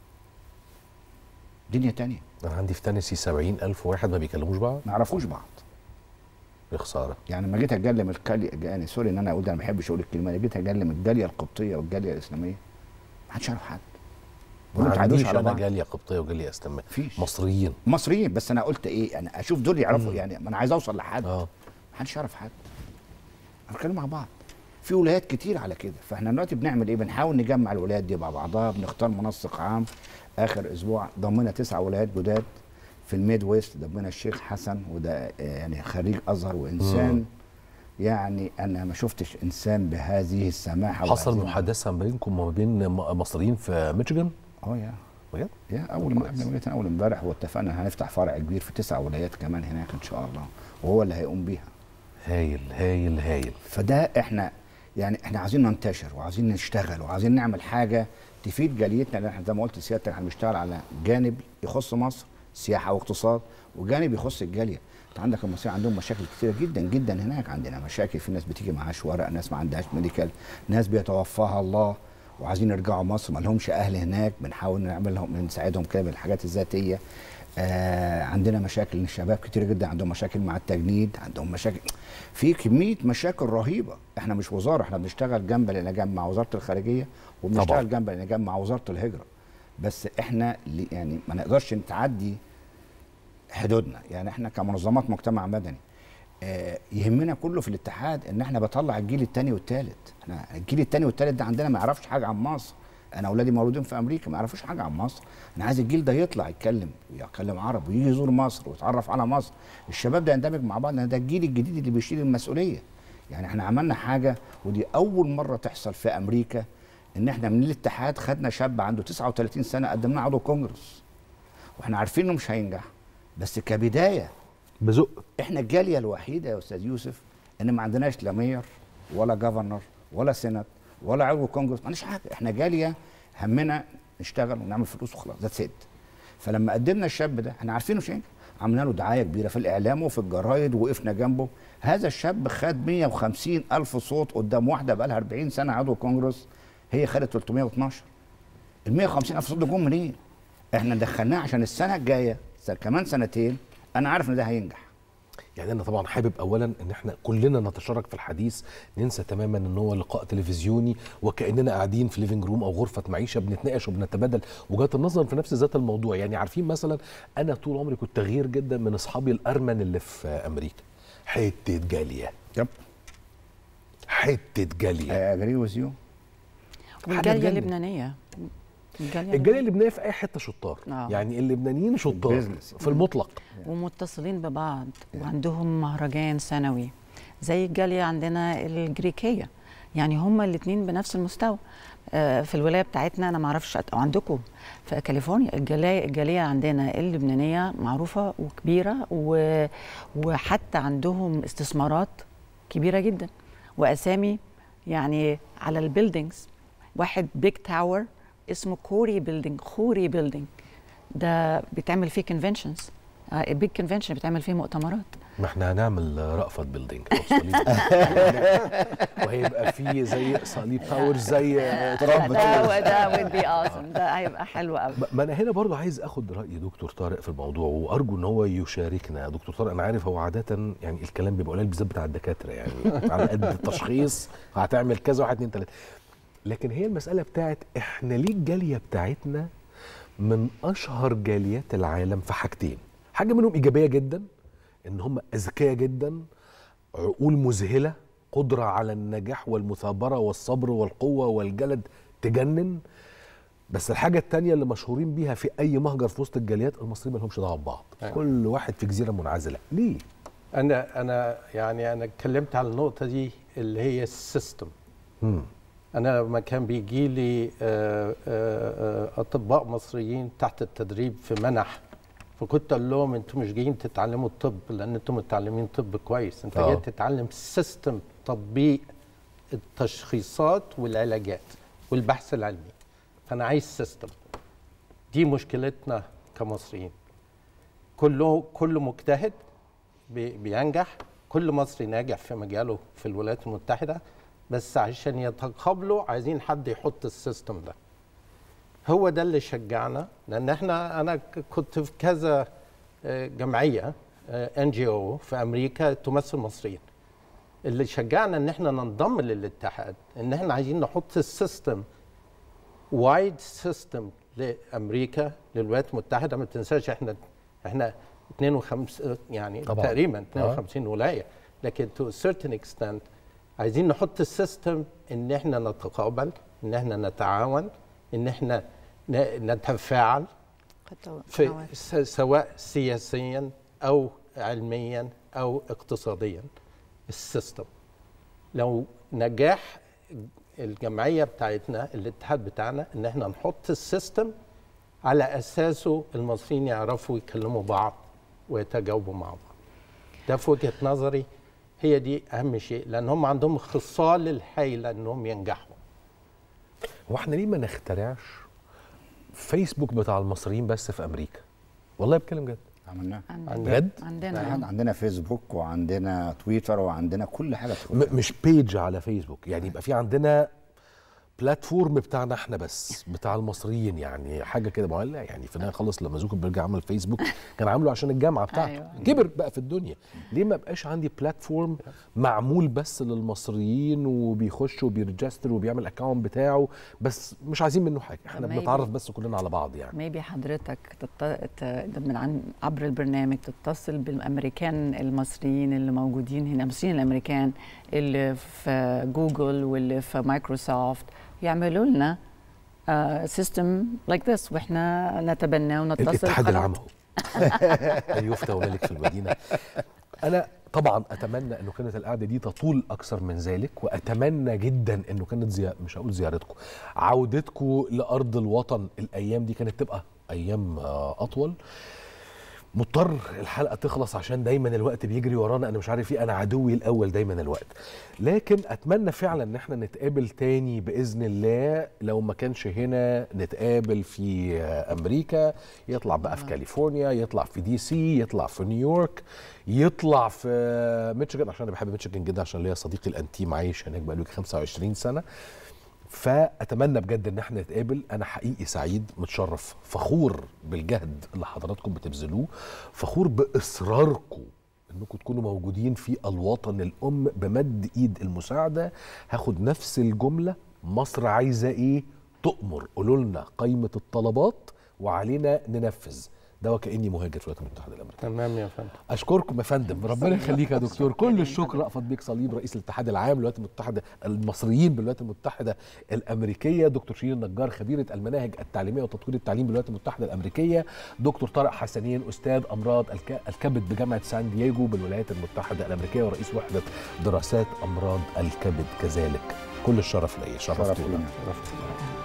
Speaker 10: دنيا تانية.
Speaker 1: انا عندي في تينيسي سبعين ألف واحد ما بيكلموش بعض،
Speaker 10: ما يعرفوش بعض.
Speaker 1: يا خساره. يعني
Speaker 10: لما جيت اكلم الجاليه، يعني سوري ان انا اقول ده، انا ما بحبش اقول الكلمه دي، جيت اكلم الجاليه القبطيه والجاليه الاسلاميه ما حدش يعرف حد.
Speaker 1: ما عنديش انا جاليه قبطيه وجاليه اسلاميه، مصريين
Speaker 10: مصريين بس انا قلت ايه، انا اشوف دول يعرفوا. يعني ما انا عايز اوصل لحد، اه ما حدش يعرف حد، هنتكلم مع بعض. في ولايات كتير على كده. فاحنا دلوقتي بنعمل ايه؟ بنحاول نجمع الولايات دي مع بعضها، بنختار منسق عام. اخر اسبوع ضمنا تسع ولايات جداد في الميد ويست، ضمنا الشيخ حسن، وده يعني خريج ازهر وانسان مم. يعني انا ما شفتش انسان بهذه السماحه.
Speaker 1: حصل محادثه بينكم وما بين مصريين في ميشيغان؟
Speaker 10: اه يا
Speaker 1: بجد؟
Speaker 10: يا اول ما قبل اول امبارح، واتفقنا هنفتح فرع كبير في تسع ولايات كمان هناك ان شاء الله، وهو اللي هيقوم بيها.
Speaker 1: هايل هايل هايل.
Speaker 10: فده احنا يعني احنا عايزين ننتشر وعايزين نشتغل وعايزين نعمل حاجه تفيد جاليتنا، لان احنا زي ما قلت سيادتك احنا بنشتغل على جانب يخص مصر سياحه واقتصاد، وجانب يخص الجاليه. انت عندك المصريين عندهم مشاكل كتيره جدا جدا هناك، عندنا مشاكل، في ناس بتيجي معاش ورق، ناس ما عندهاش ميديكال، ناس بيتوفاها الله وعايزين يرجعوا مصر ما لهمش اهل هناك، بنحاول نعمل لهم نساعدهم كده بالحاجات الذاتيه. آه عندنا مشاكل، الشباب كتير جدا عندهم مشاكل مع التجنيد، عندهم مشاكل، في كميه مشاكل رهيبه. احنا مش وزاره، احنا بنشتغل جنب الى جنب مع وزاره الخارجيه، وبنشتغل جنب الى جنب مع وزاره الهجره. بس احنا يعني ما نقدرش نتعدي حدودنا، يعني احنا كمنظمات مجتمع مدني آه يهمنا كله في الاتحاد ان احنا بطلع الجيل الثاني والثالث. احنا الجيل الثاني والثالث ده عندنا ما يعرفش حاجه عن مصر. انا اولادي مولودين في امريكا ما يعرفوش حاجه عن مصر، انا عايز الجيل ده يطلع يتكلم ويتكلم عربي ويجي يزور مصر ويتعرف على مصر، الشباب ده يندمج مع بعض، لان ده الجيل الجديد اللي بيشيل المسؤوليه. يعني احنا عملنا حاجه ودي اول مره تحصل في امريكا، ان احنا من الاتحاد خدنا شاب عنده تسعة وثلاثين سنه قدمناه عضو كونجرس، واحنا عارفين انه مش هينجح، بس كبدايه
Speaker 1: بزق.
Speaker 10: احنا الجاليه الوحيده يا استاذ يوسف ان ما عندناش لا مير ولا جفرنر ولا سينات ولا عضو كونجرس، ما عندناش حاجه، احنا جاليه همنا نشتغل ونعمل فلوس وخلاص، ده سد. فلما قدمنا الشاب ده احنا عارفينه مش هينجح، عملنا له دعايه كبيره في الاعلام وفي الجرايد ووقفنا جنبه. هذا الشاب خد مية وخمسين الف صوت قدام واحده بقى لها أربعين سنه عضو كونجرس، هي خدت ثلاثمية واثناشر. ال مية وخمسين الف صوت ده جم منين؟ احنا دخلناه عشان السنه الجايه كمان سنتين انا عارف ان ده هينجح.
Speaker 1: يعني انا طبعا حابب اولا ان احنا كلنا نتشارك في الحديث، ننسى تماما ان هو لقاء تلفزيوني وكاننا قاعدين في ليفنج روم او غرفه معيشه بنتناقش وبنتبادل وجهات النظر في نفس ذات الموضوع. يعني عارفين مثلا انا طول عمري كنت غير جدا من اصحابي الارمن اللي في امريكا، حته جاليه.
Speaker 10: يب
Speaker 1: حته جاليه.
Speaker 10: I agree with you.
Speaker 11: والجاليه اللبنانيه،
Speaker 1: الجاليه اللبنانيه في اي حته شطار. آه. يعني اللبنانيين شطار في المطلق
Speaker 11: ومتصلين ببعض وعندهم مهرجان سنوي زي الجاليه عندنا الجريكيه، يعني هما الاثنين بنفس المستوى. آه في الولايه بتاعتنا انا ما اعرفش او عندكم في كاليفورنيا الجاليه الجاليه عندنا اللبنانيه معروفه وكبيره، وحتى عندهم استثمارات كبيره جدا واسامي يعني على البيلدينجز. واحد بيج تاور اسمه كوري بيلدينج، خوري بيلدينج ده بيتعمل فيه كونفنشنز، بيج كونفنشن بيتعمل فيه مؤتمرات.
Speaker 1: ما احنا هنعمل رأفت بيلدينج وهيبقى فيه زي صليب تاور زي
Speaker 11: ترامب. ده ده would be awesome، ده هيبقى حلو قوي.
Speaker 1: ما انا هنا برضو عايز اخد رأي دكتور طارق في الموضوع، وارجو ان هو يشاركنا. دكتور طارق انا عارف هو عادة يعني الكلام بيبقى قليل بالذات بتاع الدكاترة، يعني على قد التشخيص هتعمل كذا واحد اتنين تلاته، لكن هي المسألة بتاعت احنا ليه الجالية بتاعتنا من اشهر جاليات العالم في حاجتين. حاجة منهم ايجابية جدا، ان هم اذكياء جدا، عقول مذهلة، قدرة على النجاح والمثابرة والصبر والقوة والجلد تجنن. بس الحاجة التانية اللي مشهورين بيها في اي مهجر في وسط الجاليات، المصريين ما لهمش دعوة ببعض، كل واحد في جزيرة منعزلة. ليه؟
Speaker 9: انا انا يعني انا اتكلمت على النقطة دي اللي هي السيستم. امم أنا لما كان بيجي لي أطباء مصريين تحت التدريب في منح، فكنت أقول لهم أنتم مش جايين تتعلموا الطب لأن أنتم متعلمين طب كويس، أنت جاي تتعلم سيستم تطبيق التشخيصات والعلاجات والبحث العلمي. فأنا عايز سيستم. دي مشكلتنا كمصريين. كله كله مجتهد بينجح، كل مصري ناجح في مجاله في الولايات المتحدة، بس عشان يتقابلوا عايزين حد يحط السيستم ده. هو ده اللي شجعنا، لان احنا انا كنت في كذا جمعيه ان جي او في امريكا تمثل مصريين. اللي شجعنا ان احنا ننضم للاتحاد ان احنا عايزين نحط السيستم وايد سيستم لامريكا للولايات المتحده. ما تنساش احنا احنا اثنين وخمسين يعني طبعا. تقريبا اثنين وخمسين آه. ولايه، لكن تو سيرتن اكستنت عايزين نحط السيستم ان احنا نتقابل، ان احنا نتعاون، ان احنا نتفاعل في سواء سياسيا او علميا او اقتصاديا. السيستم لو نجاح الجمعيه بتاعتنا الاتحاد بتاعنا ان احنا نحط السيستم على اساسه المصريين يعرفوا يكلموا بعض ويتجاوبوا مع بعض. ده في وجهه نظري هي دي اهم شيء، لان هم عندهم خصال الهائله انهم ينجحوا.
Speaker 1: هو احنا ليه ما نخترعش فيسبوك بتاع المصريين بس في امريكا؟ والله بتكلم جد.
Speaker 10: عملناه
Speaker 1: بجد؟
Speaker 11: عندنا
Speaker 10: عندنا فيسبوك وعندنا تويتر وعندنا كل حاجه.
Speaker 1: مش بيج على فيسبوك، يعني يبقى في عندنا بلاتفورم بتاعنا احنا بس بتاع المصريين، يعني حاجه كده معلقه. يعني في النهايه خلص لما زوكربيرج عمل فيسبوك كان عامله عشان الجامعه بتاعته. أيوة. كبر بقى في الدنيا، ليه ما بقاش عندي بلاتفورم معمول بس للمصريين وبيخش وبيرجستر وبيعمل الاكونت بتاعه، بس مش عايزين منه حاجه، احنا بنتعرف بس كلنا على بعض. يعني
Speaker 11: ميبي حضرتك تط... من عن عبر البرنامج تتصل بالامريكان المصريين اللي موجودين هنا، المصريين الامريكان اللي في جوجل واللي في مايكروسوفت، يعملوا لنا سيستم لايك ذس واحنا نتبناه ونتصل.
Speaker 1: الاتحاد العام ايوه يفتى ومالك في المدينه. انا طبعا اتمنى انه كانت القعده دي تطول اكثر من ذلك، واتمنى جدا انه كانت زي... مش هقول زيارتكم، عودتكم لارض الوطن الايام دي كانت تبقى ايام اطول. مضطر الحلقه تخلص عشان دايما الوقت بيجري ورانا، انا مش عارف ايه، انا عدوي الاول دايما الوقت. لكن اتمنى فعلا ان احنا نتقابل تاني باذن الله، لو ما كانش هنا نتقابل في امريكا، يطلع بقى في كاليفورنيا، يطلع في دي سي، يطلع في نيويورك، يطلع في ميشيغان، عشان انا بحب ميشيغان جدا عشان ليا صديقي الانتيم عايش هناك بقاله خمسة وعشرين سنه. فأتمنى بجد إن احنا نتقابل. أنا حقيقي سعيد، متشرف، فخور بالجهد اللي حضراتكم بتبذلوه، فخور بإصراركم إنكم تكونوا موجودين في الوطن الأم بمد إيد المساعدة. هاخد نفس الجملة، مصر عايزة إيه؟ تؤمر، قولوا لنا قائمة الطلبات وعلينا ننفذ. ده وكأني مهاجر في الولايات المتحدة الأمريكية.
Speaker 9: تمام يا فندم.
Speaker 1: أشكركم يا فندم، ربنا يخليك يا دكتور. كل الشكر رأفت بيك صليب، رئيس الاتحاد العام للولايات المتحدة المصريين بالولايات المتحدة الأمريكية، دكتور شيرين النجار خبيرة المناهج التعليمية وتطوير التعليم بالولايات المتحدة الأمريكية، دكتور طارق حسنين أستاذ أمراض الكبد بجامعة سان دييغو بالولايات المتحدة الأمريكية ورئيس وحدة دراسات أمراض الكبد كذلك. كل الشرف ليا، شرفتونا.